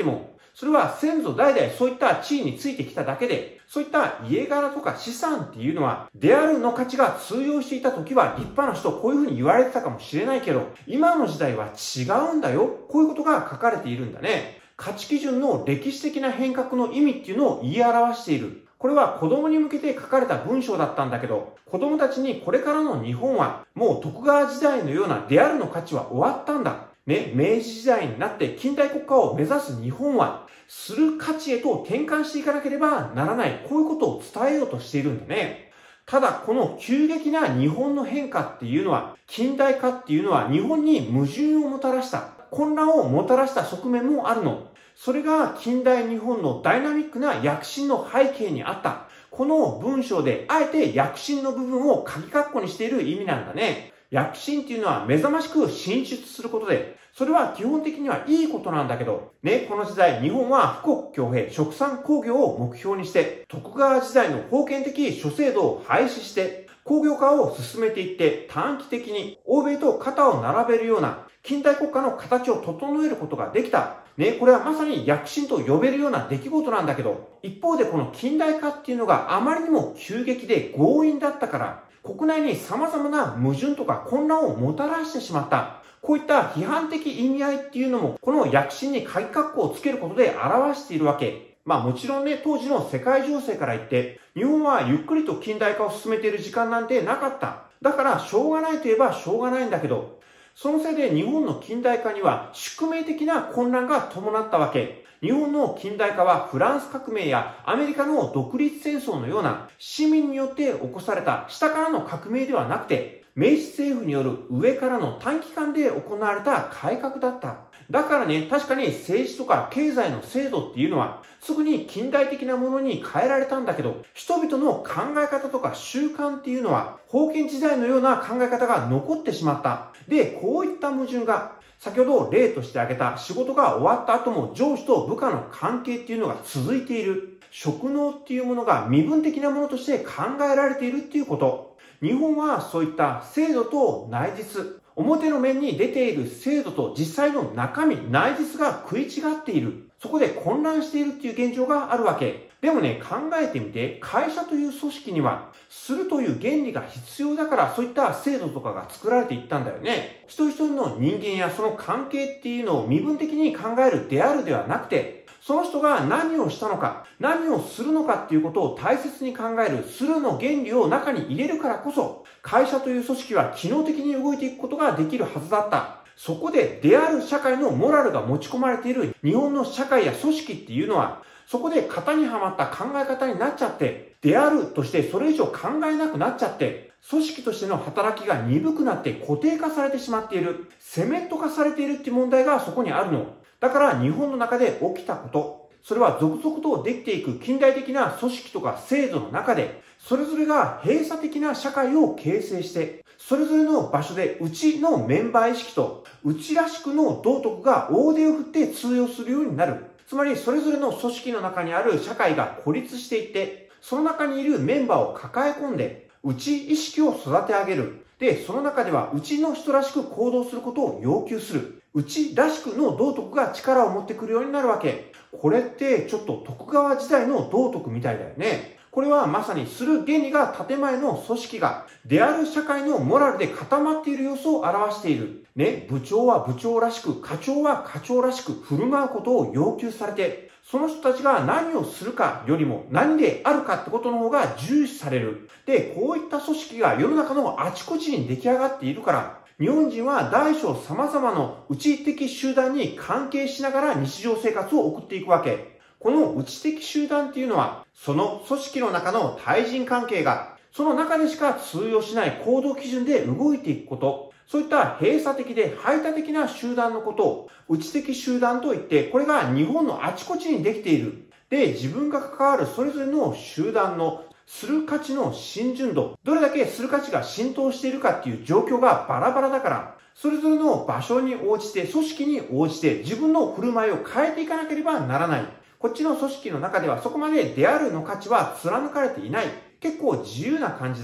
それは先祖代々そういった地位についてきただけで、そういった家柄とか資産っていうのは、であるの価値が通用していた時は立派な人、こういうふうに言われてたかもしれないけど、今の時代は違うんだよ。こういうことが書かれているんだね。価値基準の歴史的な変革の意味っていうのを言い表している。これは子供に向けて書かれた文章だったんだけど、子供たちにこれからの日本はもう徳川時代のようなであるの価値は終わったんだ。ね、明治時代になって近代国家を目指す日本は、する価値へと転換していかなければならない。こういうことを伝えようとしているんだね。ただ、この急激な日本の変化っていうのは、近代化っていうのは日本に矛盾をもたらした、混乱をもたらした側面もあるの。それが近代日本のダイナミックな躍進の背景にあった。この文章であえて躍進の部分を鍵括弧にしている意味なんだね。躍進っていうのは目覚ましく進出することで、それは基本的にはいいことなんだけど、ね、この時代日本は富国強兵、殖産工業を目標にして、徳川時代の封建的諸制度を廃止して、工業化を進めていって短期的に欧米と肩を並べるような近代国家の形を整えることができた。ね、これはまさに躍進と呼べるような出来事なんだけど、一方でこの近代化っていうのがあまりにも急激で強引だったから、国内に様々な矛盾とか混乱をもたらしてしまった。こういった批判的意味合いっていうのも、この躍進に鍵括弧をつけることで表しているわけ。まあもちろんね、当時の世界情勢から言って、日本はゆっくりと近代化を進めている時間なんてなかった。だからしょうがないといえばしょうがないんだけど、そのせいで日本の近代化には宿命的な混乱が伴ったわけ。日本の近代化はフランス革命やアメリカの独立戦争のような市民によって起こされた下からの革命ではなくて、明治政府による上からの短期間で行われた改革だった。だからね、確かに政治とか経済の制度っていうのはすぐに近代的なものに変えられたんだけど、人々の考え方とか習慣っていうのは封建時代のような考え方が残ってしまった。で、こういった矛盾が先ほど例として挙げた仕事が終わった後も上司と部下の関係っていうのが続いている。職能っていうものが身分的なものとして考えられているっていうこと。日本はそういった制度と内実、表の面に出ている制度と実際の中身、内実が食い違っている。そこで混乱しているっていう現状があるわけ。でもね、考えてみて、会社という組織には、するという原理が必要だから、そういった制度とかが作られていったんだよね。一人一人の人間やその関係っていうのを身分的に考えるであるではなくて、その人が何をしたのか、何をするのかっていうことを大切に考える、するの原理を中に入れるからこそ、会社という組織は機能的に動いていくことができるはずだった。そこで、である社会のモラルが持ち込まれている日本の社会や組織っていうのは、そこで型にはまった考え方になっちゃって、であるとしてそれ以上考えなくなっちゃって、組織としての働きが鈍くなって固定化されてしまっている、セメント化されているっていう問題がそこにあるの。だから日本の中で起きたこと、それは続々とできていく近代的な組織とか制度の中で、それぞれが閉鎖的な社会を形成して、それぞれの場所でうちのメンバー意識と、うちらしくの道徳が大手を振って通用するようになる。つまりそれぞれの組織の中にある社会が孤立していって、その中にいるメンバーを抱え込んで、うち意識を育て上げる。で、その中ではうちの人らしく行動することを要求する。うちらしくの道徳が力を持ってくるようになるわけ。これってちょっと徳川時代の道徳みたいだよね。これはまさにする原理が建前の組織が、である社会のモラルで固まっている様子を表している。ね、部長は部長らしく、課長は課長らしく振る舞うことを要求されて、その人たちが何をするかよりも何であるかってことの方が重視される。で、こういった組織が世の中のあちこちに出来上がっているから、日本人は大小様々の内的集団に関係しながら日常生活を送っていくわけ。この内的集団っていうのは、その組織の中の対人関係が、その中でしか通用しない行動基準で動いていくこと、そういった閉鎖的で排他的な集団のことを内的集団といって、これが日本のあちこちにできている。で、自分が関わるそれぞれの集団のする価値の浸潤度、どれだけする価値が浸透しているかっていう状況がバラバラだから、それぞれの場所に応じて、組織に応じて自分の振る舞いを変えていかなければならない。こっちの組織の中ではそこまでであるの価値は貫かれていない。結構自由な感じで、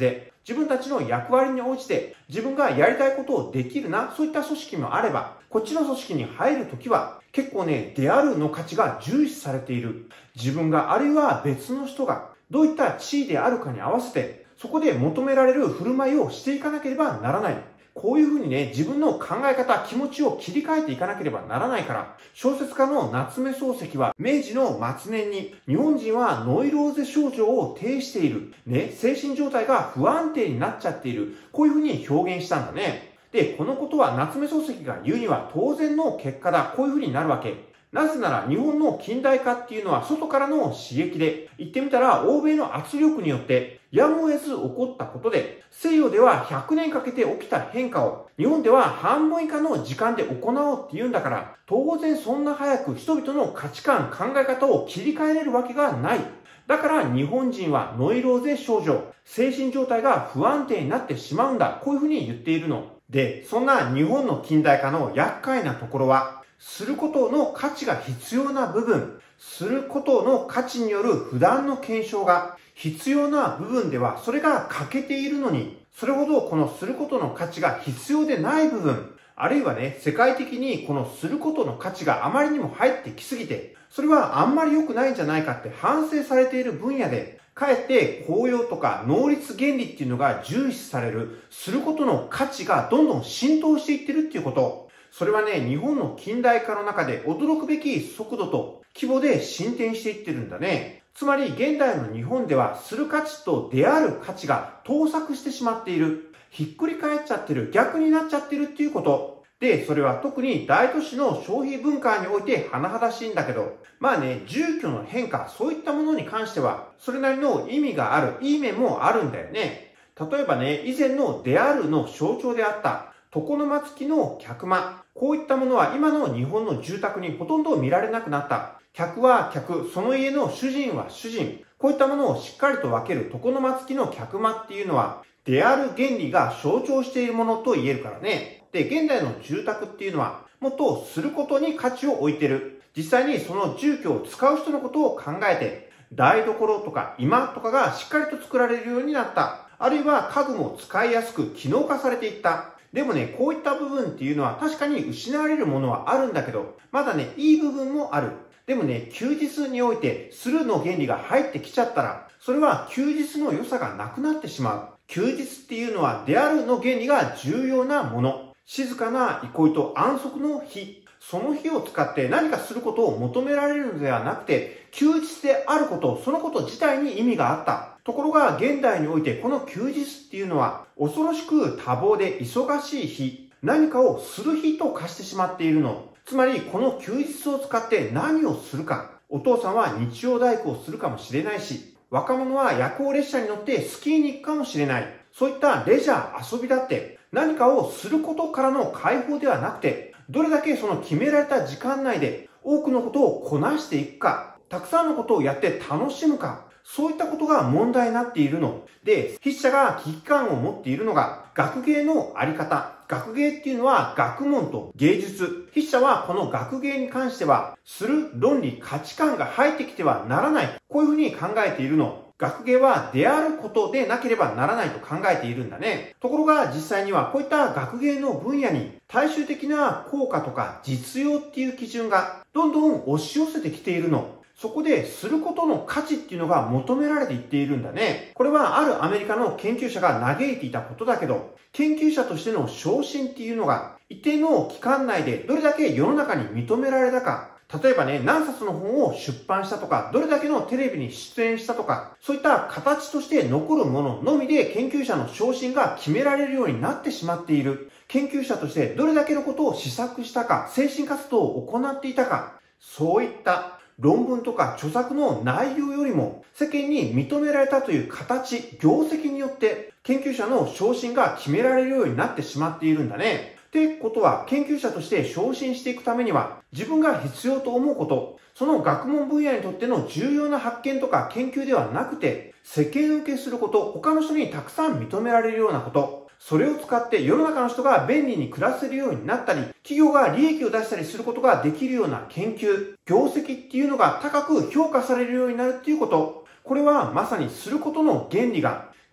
自分たちの役割に応じて自分がやりたいことをできるな、そういった組織もあれば、こっちの組織に入るときは結構ね、であるの価値が重視されている。自分があるいは別の人がどういった地位であるかに合わせて、そこで求められる振る舞いをしていかなければならない。こういうふうにね、自分の考え方、気持ちを切り替えていかなければならないから、小説家の夏目漱石は、明治の末年に、日本人はノイローゼ症状を呈している。ね、精神状態が不安定になっちゃっている。こういうふうに表現したんだね。で、このことは夏目漱石が言うには当然の結果だ。こういうふうになるわけ。なぜなら日本の近代化っていうのは外からの刺激で、言ってみたら欧米の圧力によってやむを得ず起こったことで、西洋ではひゃくねんかけて起きた変化を日本では半分以下の時間で行おうっていうんだから、当然そんな早く人々の価値観、考え方を切り替えれるわけがない。だから日本人はノイローゼ症状、精神状態が不安定になってしまうんだ。こういうふうに言っているの。で、そんな日本の近代化の厄介なところは、することの価値が必要な部分、することの価値による普段の検証が必要な部分ではそれが欠けているのに、それほどこのすることの価値が必要でない部分、あるいはね、世界的にこのすることの価値があまりにも入ってきすぎて、それはあんまり良くないんじゃないかって反省されている分野で、かえって効用とか能率原理っていうのが重視される、することの価値がどんどん浸透していってるっていうこと。それはね、日本の近代化の中で驚くべき速度と規模で進展していってるんだね。つまり現代の日本ではする価値と出ある価値が盗作してしまっている。ひっくり返っちゃってる。逆になっちゃってるっていうこと。で、それは特に大都市の消費文化において甚だしいんだけど、まあね、住居の変化、そういったものに関しては、それなりの意味がある、いい面もあるんだよね。例えばね、以前の出あるの象徴であった、床の間付きの客間。こういったものは今の日本の住宅にほとんど見られなくなった。客は客、その家の主人は主人。こういったものをしっかりと分ける床の間付きの客間っていうのは、出ある原理が象徴しているものと言えるからね。で、現代の住宅っていうのは、もっとすることに価値を置いてる。実際にその住居を使う人のことを考えて、台所とか居間とかがしっかりと作られるようになった。あるいは家具も使いやすく機能化されていった。でもね、こういった部分っていうのは確かに失われるものはあるんだけど、まだね、いい部分もある。でもね、休日において、するの原理が入ってきちゃったら、それは休日の良さがなくなってしまう。休日っていうのは、であるの原理が重要なもの。静かな憩いと安息の日。その日を使って何かすることを求められるのではなくて、休日であること、そのこと自体に意味があった。ところが現代においてこの休日っていうのは恐ろしく多忙で忙しい日、何かをする日と化してしまっているの。つまりこの休日を使って何をするか。お父さんは日曜大工をするかもしれないし、若者は夜行列車に乗ってスキーに行くかもしれない。そういったレジャー、遊びだって何かをすることからの解放ではなくて、どれだけその決められた時間内で多くのことをこなしていくか、たくさんのことをやって楽しむか、そういったことが問題になっているの。で、筆者が危機感を持っているのが学芸のあり方。学芸っていうのは学問と芸術。筆者はこの学芸に関しては、する論理、価値観が入ってきてはならない。こういうふうに考えているの。学芸は出あることでなければならないと考えているんだね。ところが実際にはこういった学芸の分野に大衆的な効果とか実用っていう基準がどんどん押し寄せてきているの。そこですることの価値っていうのが求められていっているんだね。これはあるアメリカの研究者が嘆いていたことだけど、研究者としての昇進っていうのが一定の期間内でどれだけ世の中に認められたか。例えばね、何冊の本を出版したとか、どれだけのテレビに出演したとか、そういった形として残るもののみで研究者の昇進が決められるようになってしまっている。研究者としてどれだけのことを試作したか、精神活動を行っていたか、そういった論文とか著作の内容よりも世間に認められたという形、業績によって研究者の昇進が決められるようになってしまっているんだね。ってことは研究者として昇進していくためには自分が必要と思うこと、その学問分野にとっての重要な発見とか研究ではなくて世間受けすること、他の人にたくさん認められるようなこと、それを使って世の中の人が便利に暮らせるようになったり、企業が利益を出したりすることができるような研究、業績っていうのが高く評価されるようになるっていうこと。これはまさにすることの原理が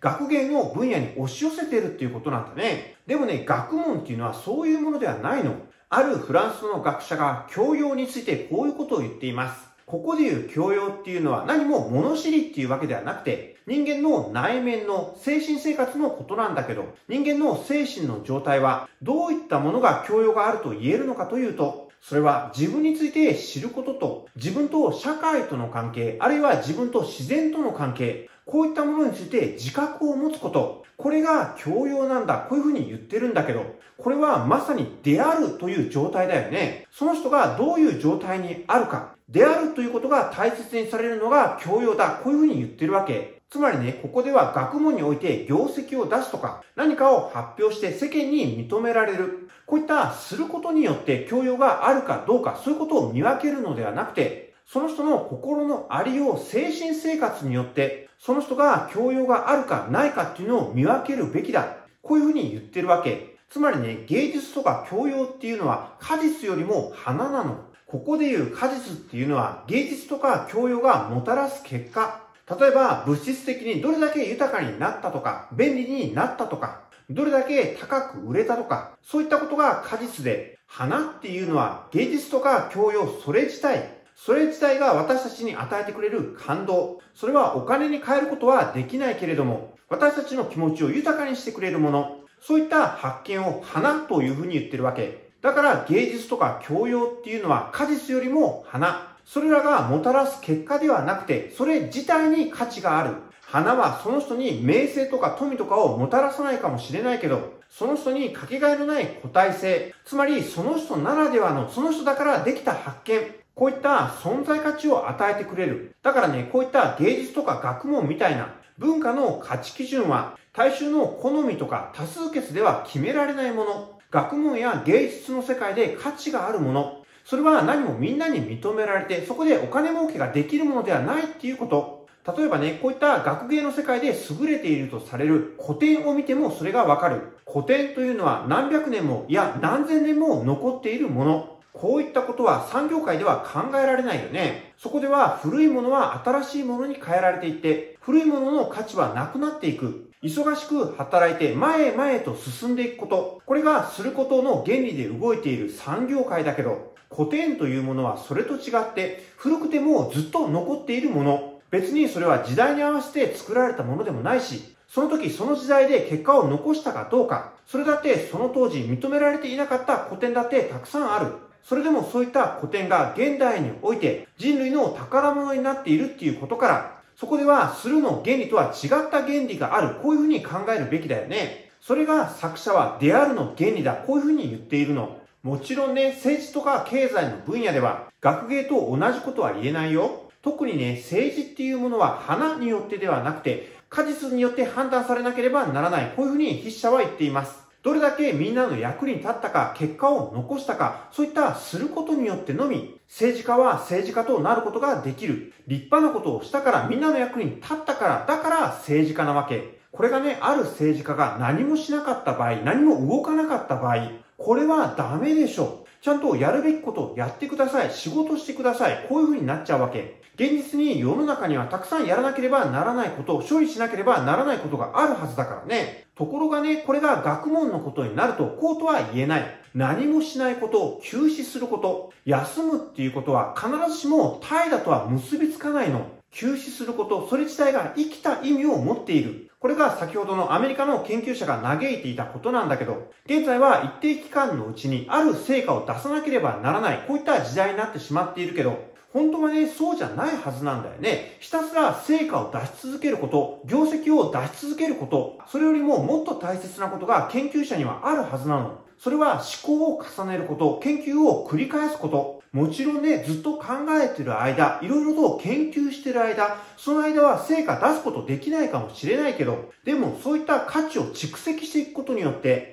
学芸の分野に押し寄せているっていうことなんだね。でもね、学問っていうのはそういうものではないの。あるフランスの学者が教養についてこういうことを言っています。ここでいう教養っていうのは何も物知りっていうわけではなくて、人間の内面の精神生活のことなんだけど、人間の精神の状態はどういったものが教養があると言えるのかというと、それは自分について知ることと、自分と社会との関係、あるいは自分と自然との関係、こういったものについて自覚を持つこと、これが教養なんだ。こういうふうに言ってるんだけど、これはまさに出あるという状態だよね。その人がどういう状態にあるか、出あるということが大切にされるのが教養だ。こういうふうに言ってるわけ。つまりね、ここでは学問において業績を出すとか、何かを発表して世間に認められる。こういったすることによって教養があるかどうか、そういうことを見分けるのではなくて、その人の心のありよう、精神生活によって、その人が教養があるかないかっていうのを見分けるべきだ。こういうふうに言ってるわけ。つまりね、芸術とか教養っていうのは果実よりも花なの。ここでいう果実っていうのは芸術とか教養がもたらす結果。例えば物質的にどれだけ豊かになったとか、便利になったとか、どれだけ高く売れたとか、そういったことが果実で、花っていうのは芸術とか教養それ自体、それ自体が私たちに与えてくれる感動。それはお金に変えることはできないけれども、私たちの気持ちを豊かにしてくれるもの。そういった発見を花というふうに言ってるわけ。だから芸術とか教養っていうのは果実よりも花。それらがもたらす結果ではなくて、それ自体に価値がある。花はその人に名声とか富とかをもたらさないかもしれないけど、その人にかけがえのない個体性、つまりその人ならではの、その人だからできた発見、こういった存在価値を与えてくれる。だからね、こういった芸術とか学問みたいな文化の価値基準は大衆の好みとか多数決では決められないもの。学問や芸術の世界で価値があるもの。それは何もみんなに認められて、そこでお金儲けができるものではないっていうこと。例えばね、こういった学芸の世界で優れているとされる古典を見てもそれがわかる。古典というのは何百年も、いや何千年も残っているもの。こういったことは産業界では考えられないよね。そこでは古いものは新しいものに変えられていって、古いものの価値はなくなっていく。忙しく働いて前へ前へと進んでいくこと。これがすることの原理で動いている産業界だけど、古典というものはそれと違って古くてもずっと残っているもの。別にそれは時代に合わせて作られたものでもないし、その時その時代で結果を残したかどうか、それだってその当時認められていなかった古典だってたくさんある。それでもそういった古典が現代において人類の宝物になっているっていうことから、そこではするの原理とは違った原理がある。こういうふうに考えるべきだよね。それが作者はであるの原理だ。こういうふうに言っているの。もちろんね、政治とか経済の分野では学芸と同じことは言えないよ。特にね、政治っていうものは花によってではなくて、果実によって判断されなければならない。こういうふうに筆者は言っています。どれだけみんなの役に立ったか、結果を残したか、そういったすることによってのみ、政治家は政治家となることができる。立派なことをしたからみんなの役に立ったから、だから政治家なわけ。これがね、ある政治家が何もしなかった場合、何も動かなかった場合、これはダメでしょ。ちゃんとやるべきことをやってください。仕事してください。こういう風になっちゃうわけ。現実に世の中にはたくさんやらなければならないこと、処理しなければならないことがあるはずだからね。ところがね、これが学問のことになると、こうとは言えない。何もしないこと、休止すること、休むっていうことは必ずしも怠惰とは結びつかないの。休止すること、それ自体が生きた意味を持っている。これが先ほどのアメリカの研究者が嘆いていたことなんだけど、現在は一定期間のうちにある成果を出さなければならない、こういった時代になってしまっているけど、本当はね、そうじゃないはずなんだよね。ひたすら成果を出し続けること、業績を出し続けること、それよりももっと大切なことが研究者にはあるはずなの。それは思考を重ねること、研究を繰り返すこと。もちろんね、ずっと考えている間、いろいろと研究している間、その間は成果出すことできないかもしれないけど、でもそういった価値を蓄積していくことによって、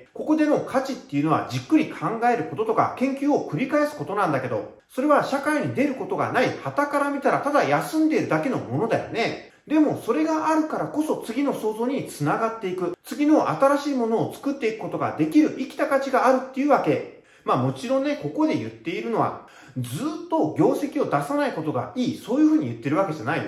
ここでの価値っていうのはじっくり考えることとか研究を繰り返すことなんだけど、それは社会に出ることがない、傍から見たらただ休んでいるだけのものだよね。でもそれがあるからこそ次の創造につながっていく。次の新しいものを作っていくことができる生きた価値があるっていうわけ。まあもちろんね、ここで言っているのは、ずっと業績を出さないことがいい、そういうふうに言ってるわけじゃないよ。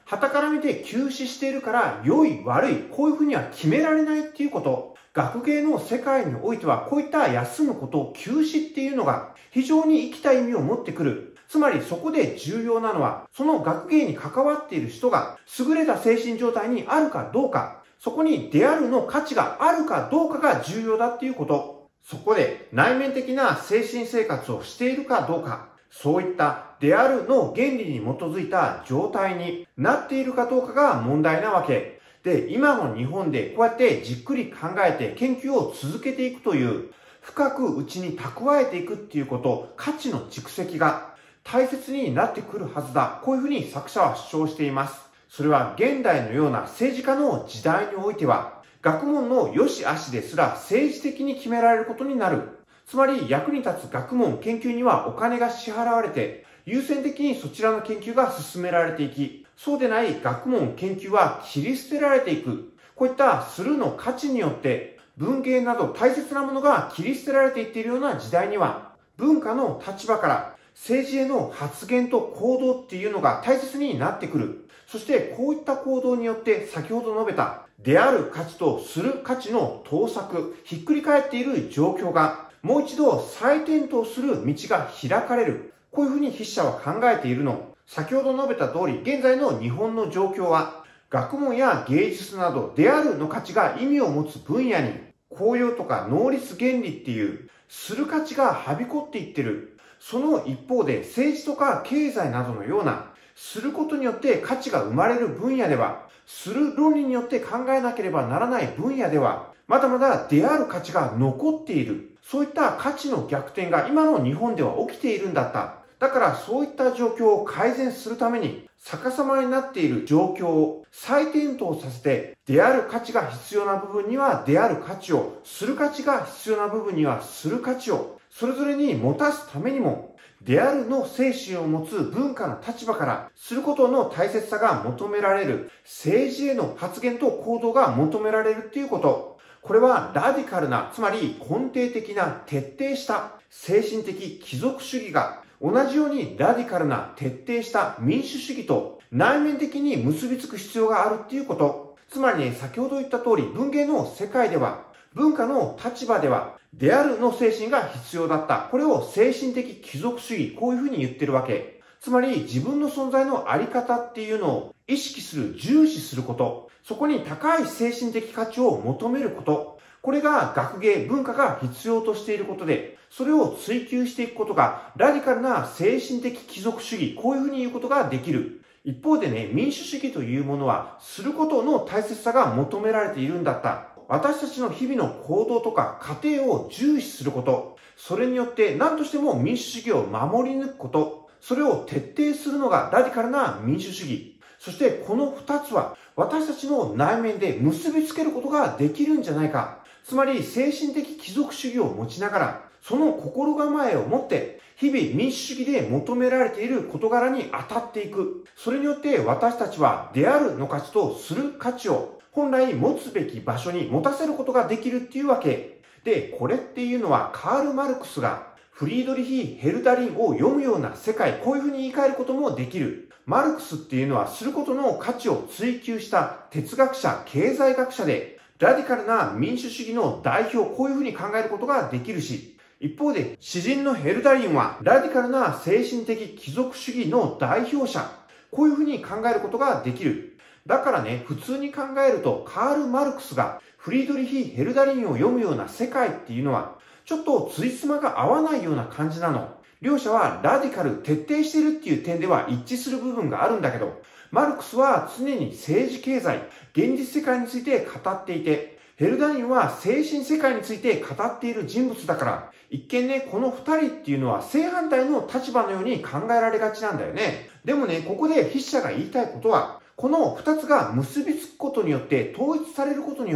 傍から見て休止しているから良い悪い、こういうふうには決められないっていうこと。学芸の世界においてはこういった休むこと、休止っていうのが非常に生きた意味を持ってくる。つまりそこで重要なのは、その学芸に関わっている人が優れた精神状態にあるかどうか、そこに出会うの価値があるかどうかが重要だっていうこと。そこで内面的な精神生活をしているかどうか、そういった出会うの原理に基づいた状態になっているかどうかが問題なわけ。で、今の日本でこうやってじっくり考えて研究を続けていくという、深く内に蓄えていくっていうこと、価値の蓄積が大切になってくるはずだ。こういうふうに作者は主張しています。それは現代のような政治家の時代においては、学問の良し悪しですら政治的に決められることになる。つまり役に立つ学問研究にはお金が支払われて、優先的にそちらの研究が進められていき、そうでない学問研究は切り捨てられていく。こういったするの価値によって文芸など大切なものが切り捨てられていっているような時代には、文化の立場から政治への発言と行動っていうのが大切になってくる。そしてこういった行動によって先ほど述べたである価値とする価値の盗作、ひっくり返っている状況がもう一度再転倒する道が開かれる。こういうふうに筆者は考えているの。先ほど述べた通り、現在の日本の状況は、学問や芸術などであるの価値が意味を持つ分野に、公用とか能率原理っていう、する価値がはびこっていってる。その一方で、政治とか経済などのような、することによって価値が生まれる分野では、する論理によって考えなければならない分野では、まだまだである価値が残っている。そういった価値の逆転が今の日本では起きているんだった。だからそういった状況を改善するために逆さまになっている状況を再転倒させて、である価値が必要な部分にはである価値を、する価値が必要な部分にはする価値を、それぞれに持たすためにも、であるの精神を持つ文化の立場からすることの大切さが求められる、政治への発言と行動が求められるっていうこと。これはラディカルな、つまり根底的な徹底した精神的貴族主義が同じようにラディカルな徹底した民主主義と内面的に結びつく必要があるっていうこと。つまりね、先ほど言った通り文芸の世界では、文化の立場では、であるの精神が必要だった。これを精神的貴族主義、こういうふうに言ってるわけ。つまり自分の存在のあり方っていうのを意識する、重視すること。そこに高い精神的価値を求めること。これが学芸、文化が必要としていることで、それを追求していくことがラディカルな精神的貴族主義、こういうふうに言うことができる。一方でね、民主主義というものは、することの大切さが求められているんだった。私たちの日々の行動とか過程を重視すること。それによって何としても民主主義を守り抜くこと。それを徹底するのがラディカルな民主主義。そしてこの二つは私たちの内面で結びつけることができるんじゃないか。つまり精神的貴族主義を持ちながら、その心構えを持って日々民主主義で求められている事柄に当たっていく。それによって私たちはであるの価値とする価値を本来持つべき場所に持たせることができるっていうわけ。で、これっていうのはカール・マルクスがフリードリヒ・ヘルダリンを読むような世界、こういうふうに言い換えることもできる。マルクスっていうのはすることの価値を追求した哲学者、経済学者で、ラディカルな民主主義の代表、こういうふうに考えることができるし、一方で詩人のヘルダリンはラディカルな精神的貴族主義の代表者、こういうふうに考えることができる。だからね、普通に考えるとカール・マルクスがフリードリヒ・ヘルダリンを読むような世界っていうのは、ちょっとついつまが合わないような感じなの。両者はラディカル、徹底しているっていう点では一致する部分があるんだけど、マルクスは常に政治経済、現実世界について語っていて、ヘルダリンは精神世界について語っている人物だから、一見ね、この二人っていうのは正反対の立場のように考えられがちなんだよね。でもね、ここで筆者が言いたいことは、この二つが結びつくことによって、統一されることによって、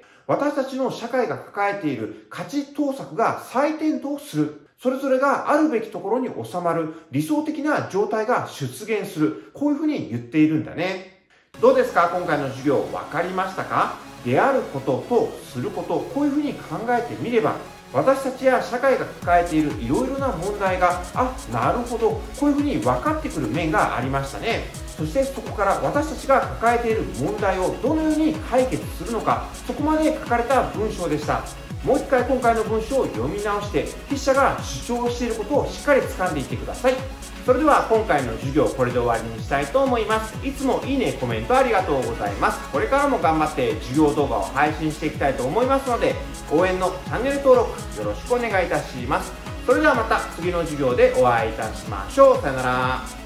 私たちの社会が抱えている価値盗作が再転倒する。それぞれがあるべきところに収まる理想的な状態が出現する。こういうふうに言っているんだね。どうですか？今回の授業分かりましたか？であることとすること、こういうふうに考えてみれば、 私たちや社会が抱えているいろいろな問題が、あ、なるほど、こういうふうに分かってくる面がありましたね。そしてそこから私たちが抱えている問題をどのように解決するのか、そこまで書かれた文章でした。もう一回今回の文章を読み直して、筆者が主張していることをしっかり掴んでいってください。それでは今回の授業これで終わりにしたいと思います。いつもいいね、コメントありがとうございます。これからも頑張って授業動画を配信していきたいと思いますので、応援のチャンネル登録よろしくお願いいたします。それではまた次の授業でお会いいたしましょう。さよなら。